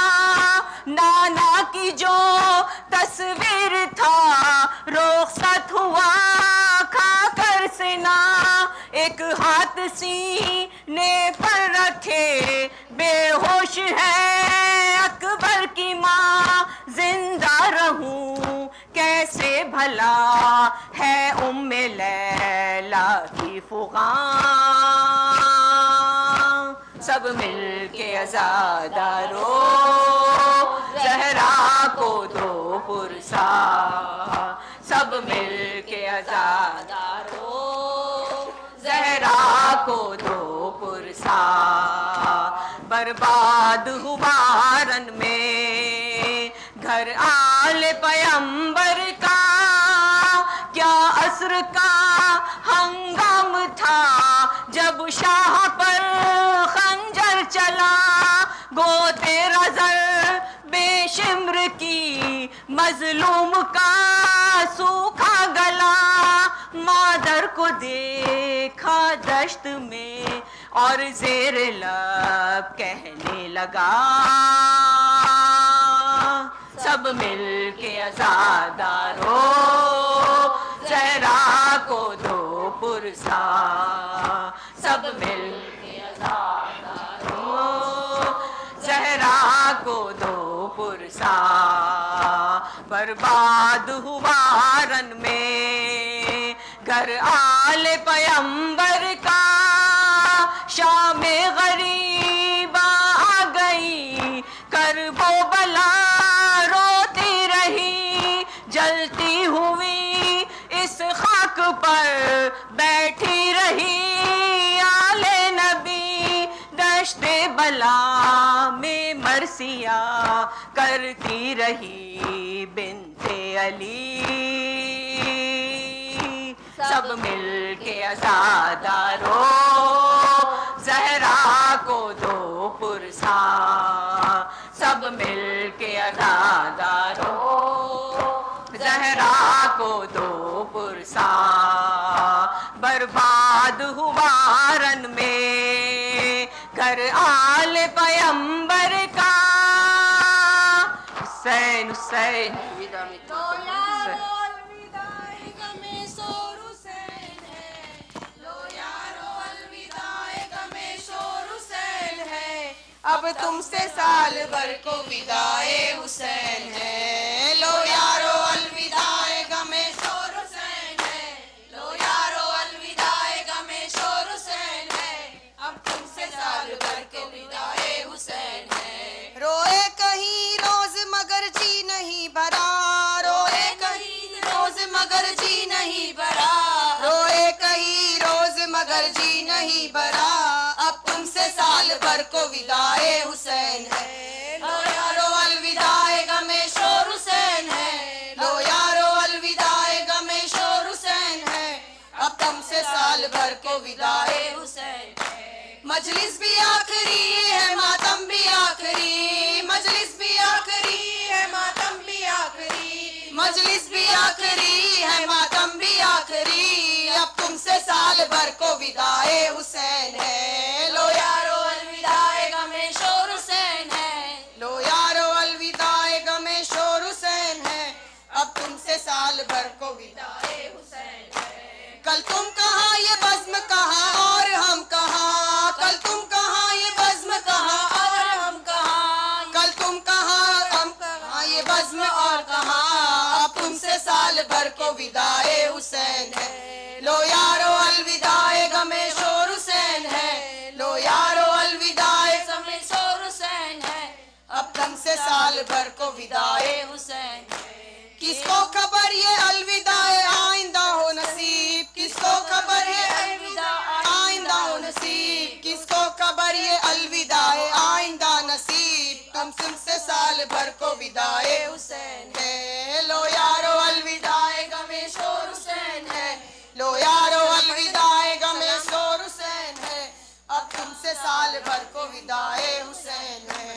نانا کی جو تصویر تھا رخصت ہوا کھا کر سنا ایک ہاتھ سینے پر رکھے بے ہوش ہے اکبر کی ماں زندہ رہوں کیسے بھلا ہے ام لیلا کی فغاں سب مل کے عزادارو زہرا کو دو پرسا سب مل کے عزادارو زہرا کو دو پرسا برباد ہوا رن میں گھر آل پیمبر کا کیا عصر کا ہنگام تھا جب شاہ پر خنجر چلا گو تیرا زر بے شمر کی مظلوم کا سوکھا گلا مادر کو دیکھا دشت میں اور زیر لب کہنے لگا سب مل کے عزادارو زہرا کو دو پرسا سب مل کے عزادارو زہرا کو دو پرسا برباد ہوا رن میں گھر آل پیمبر کا شام غریب آ گئی کرب و بلا روتی رہی جلتی ہوئی اس خاک پر بیٹھی رہی آل نبی دشت بلا میں مرثیہ کرتی رہی بنت علی سب مل کے عزادارو زہرا کو دو پرسا سب مل کے عزادارو زہرا کو دو پرسا برباد ہوا رن میں گھر آل پیمبر کا حسین حسین اب تم سے سال بھر کو وداع حسین ہے لو یارو الوداع غم شور حسین ہے لو یارو الوداع غم شور حسین ہے اب تم سے سال بھر کو وداع حسین ہے روئے کہیں روز مگر جی نہیں بھرا روئے کہیں روز مگر جی نہیں بھرا روئے کہیں روز مگر جی نہیں بھرا اب تم سے سال بھر کو وداع حسین ہے لو یارو الوداع غم شور حسین ہے لو یارو الوداع غم شور حسین ہے اب تم سے سال بھر کو وداع حسین ہے مجلس بھی آخری ہے ماتم بھی آخری مجلس بھی آخری ہے ماتم بھی آخری مجلس بھی آخری ہے ماتم بھی آخری اب تم سے سال بھر کو وداع حسین ہے لو یارو الوداع غم شور حسین ہے لو یارو الوداع غم شور حسین ہے اب تم سے سال بھر کو وداع حسین ہے کل تم کہاں یہ بزم کہاں اور ہم کہاں کل تم کہاں یہ بزم کہاں اور ہم کہاں کل تم کہاں ہم کہاں یہ بزم اور کہاں اب تم سے سال بھر کو وداع حسین ہے لو یارو الوداع غم شور حسین ہے لو یارو الوداع غم شور حسین ہے اب تم سے سال بھر کو وداع حسین ہے کس کو خبر یہ الوداع آئندہ ہو نصیب کس کو خبر ہے الوداع آئندہ ہو نصیب کس کو خبر یہ قمصم سے سال بھر کو ودائے حسین ہے لو یارو الوداع غم شور حسین ہے لو یارو الوداع غم شور حسین ہے اب تم سے سال بھر کو وداع حسین ہے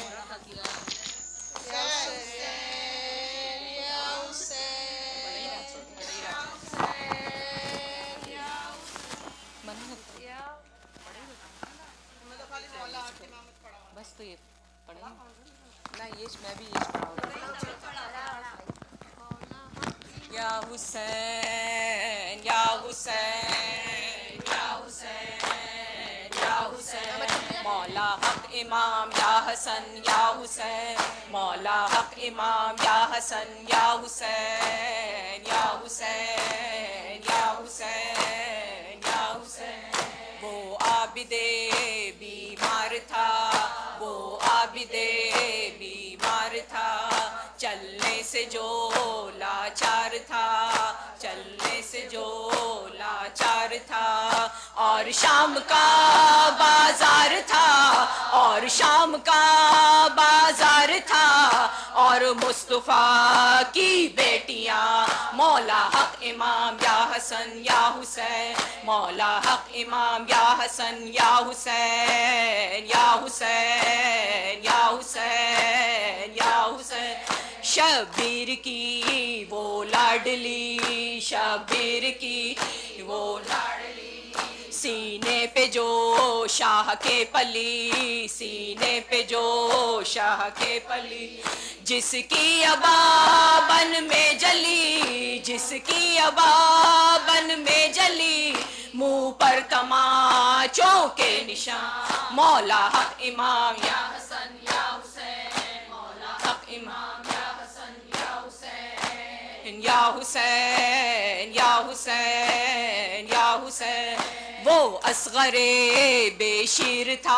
بس تو یہ پڑھیں نہ یہ میں بھی یہ پڑھاؤں یا حسین یا حسین یا حسین یا حسین مولا حق امام یا حسن یا حسین مولا حق امام یا حسن یا حسین یا حسین یا حسین یا حسین وہ عابد بیمار تھا وہ عابد بیمار تھا چلنے سے جو لاچار تھا چلنے سے جو لاچار تھا اور شام کا بازار تھا اور شام کا بازار تھا اور مصطفیٰ کی بیٹیاں مولا حق امام یا حسن یا حسین مولا حق امام یا حسن یا حسین یا حسین یا حسین یا حسین شبیر کی وہ لاڈلی شبیر کی وہ لاڈلی سینے پہ جو شاہ کے پلی سینے پہ جو شاہ کے پلی جس کی ابابن میں جلی جس کی ابابن میں جلی منہ پر تماچوں کے نشان مولا حق امام یا حسن یا حسین مولا حق امام یا حسن یا حسین یا حسین یا حسین یا حسین وہ اصغر بے شیر تھا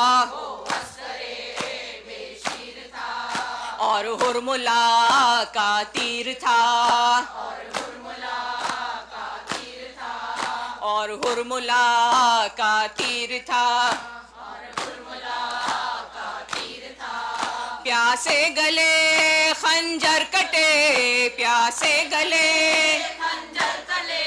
اور ہرملا کا تیر تھا اور ہرملا کا تیر تھا پیاسے گلے خنجر کٹے پیاسے گلے خنجر تلے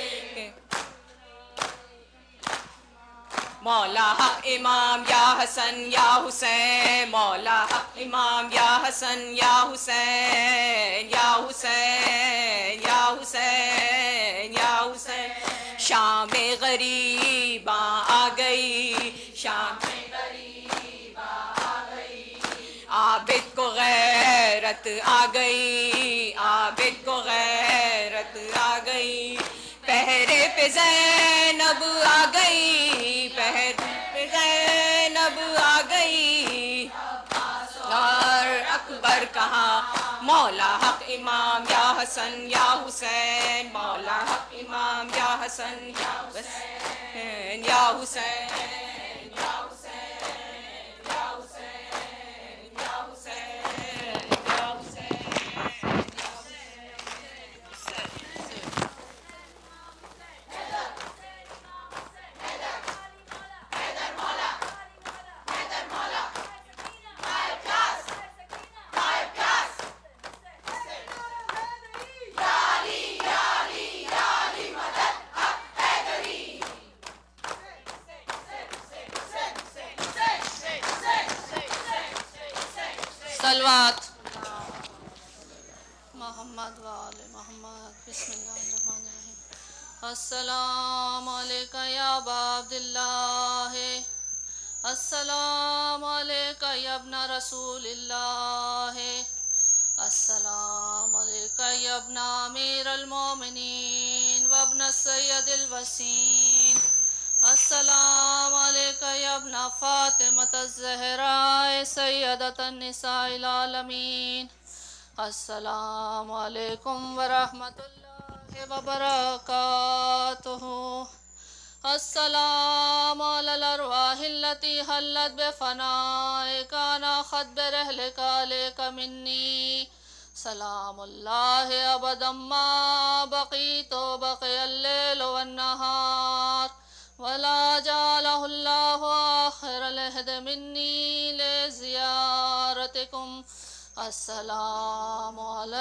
مولا حق امام یا حسن یا حسین مولا حق امام یا حسن یا حسین یا حسین یا حسین یا حسین شام غریباں آ گئی شام غریباں آ گئی عابد کو غیرت آ گئی عابد کو غیرت آ گئی پہرے پہ زینب آ گئی پہرے پہ زینب آ گئی اور اکبر کہاں مولا حق امام یا حسن یا حسین مولا حق امام یا حسن یا حسین یا حسین یا حسین یا حسین یا حسین یا حسین صلوات محمد وآل محمد بسم اللہ الرحمن الرحیم السلام علیکہ یا ابا عبداللہ السلام علیکہ یا ابن رسول اللہ السلام علیکہ یا ابن امیر المومنین و ابن سید الوسین السلام علیکہ یا ابن فاطمة الزہراء سیدۃ النساء العالمین السلام علیکم ورحمۃ اللہ وبرکاتہ السلام علی الارواح التي حلت بفنائک انا خط برحلک علیک منی سلام اللہ ابدا ما بقیت بقی اللیل والنہار ولا جعله الله آخر العهد مني لزيارتكم. السلام على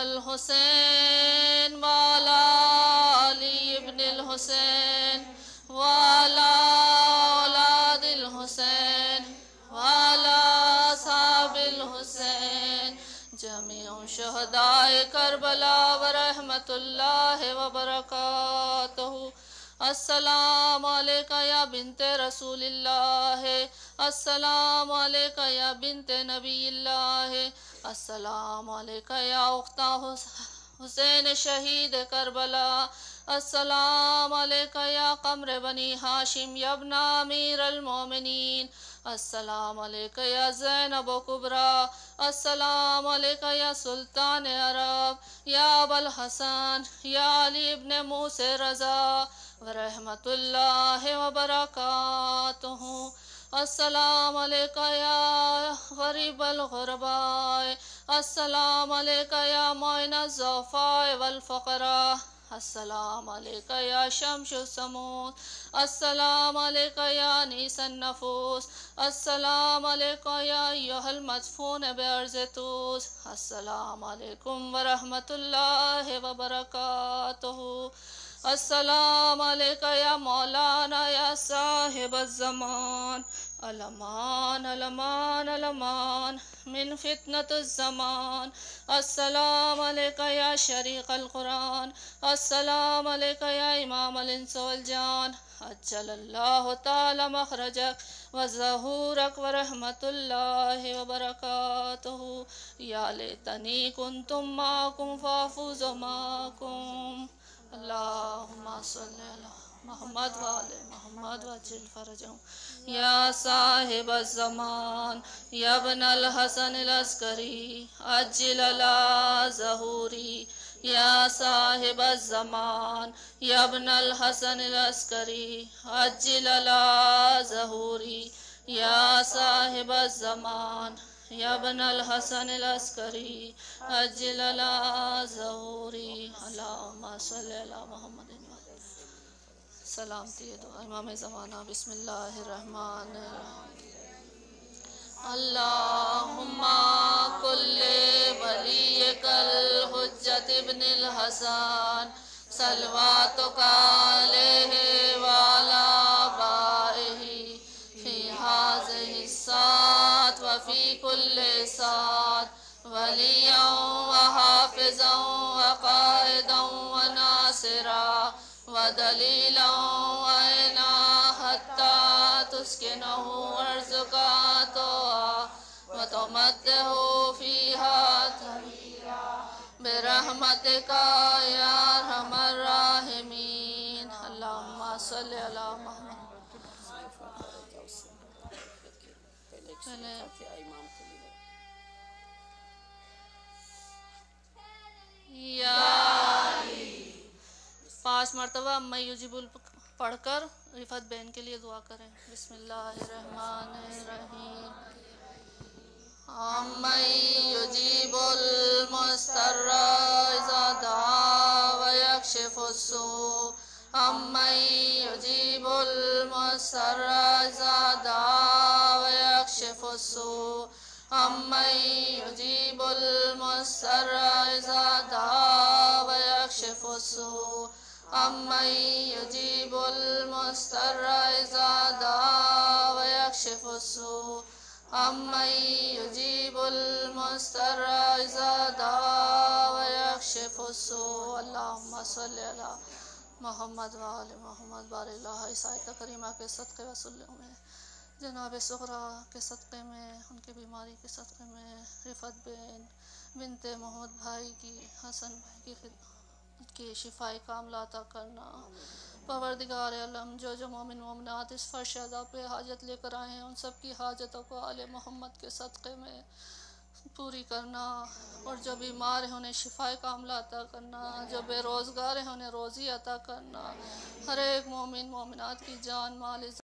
الحسين وعلى علي بن الحسين وعلى أولاد الحسين وعلى أصحاب الحسين جميع شهداء کربلا ورحمة الله وبركاته. السلام علیکہ یا بنت رسول اللہ، السلام علیکہ یا بنت نبی اللہ، السلام علیکہ یا اختہ حسین شہید کربلا، السلام علیکہ یا قمر بنی ہاشم یا ابن امیر المومنین، السلام علیکہ یا زینب و کبریٰ، السلام علیکہ یا سلطان عرب یا ابا الحسن یا علی ابن موسی رضا ورحمۃ اللہ وبرکاتہ. السلام علیکہ یا غریب الغرباء، السلام علیکہ یا معین الضعفاء والفقراء، السلام علیکہ یا شمس السمود، السلام علیکہ یا انیس النفوس، السلام علیکہ یا ایہا المدفون بارض طوس، السلام علیکم ورحمۃ اللہ وبرکاتہ. السلام علیکہ یا مولانا یا صاحب الزمان، الامان الامان الامان من فتنة الزمان. السلام علیکہ یا شریق القرآن، السلام علیکہ یا امام الانس والجان، عجل اللہ تعالی مخرجک وظہورک ورحمۃ اللہ وبرکاتہ. یا لیتنی کنتم معکم فافوز معکم. اللہم صلی علی محمد وآل محمد وعجل فرجہم. یا صاحب الزمان یا ابن الحسن العسکری عجل علی ظہوری. یا صاحب الزمان یا ابن الحسن العسکری عجل علی ظہوری. یا صاحب الزمان یا ابن الحسن العسکری عجل علی ظہوری. اللہم صلی علی محمد. سلامتی دعا امام زمانہ. بسم اللہ الرحمن الرحیم. اللہم کل ولیک الحجت ابن الحسن صلواتک علیہ وعلی آبائہ فی ہذہ الساعۃ وفی کل ساعۃ ولیاً وحافظاً وقائداً وناصراً ودلیلا وعینا حتی تسکنہ ارضک طوعا وتمتعہ فیہا طویلا برحمتک یا ارحم الراحمین. اللہم صلی علی محمد. یا پانچ مرتبہ اما یجیب پڑھ کر رفعت بین کے لیے دعا کریں. بسم اللہ الرحمن الرحیم. اما یجیب المضطر اذا دعا ویکشف السوء. اما یجیب المضطر اذا دعا ویکشف السوء. اما یجیب المضطر اذا دعا ویکشف السوء. امن یجیب المضطر اذا دعا ویکشف السوء. امن یجیب المضطر اذا دعا ویکشف السوء. اللہم صلی علی محمد وآل محمد. بارک اللہ عیسیٰ کریمہ کے صدقے وسلم میں، جناب سغرا کے صدقے میں، ان کے بیماری کے صدقے میں، رفعت بین بنت محمد بھائی کی، حسن بھائی کی خدمت کی شفائی کاملہ عطا کرنا. پروردگار عالم جو جو مومن مومنات اس فرش ادا پہ حاجت لے کر آئے ہیں، ان سب کی حاجتوں کو آل محمد کے صدقے میں پوری کرنا، اور جو بیمار ہیں انہیں شفائی کاملہ عطا کرنا، جو بے روزگار ہیں انہیں روزی عطا کرنا. ہر ایک مومن مومنات کی جان مال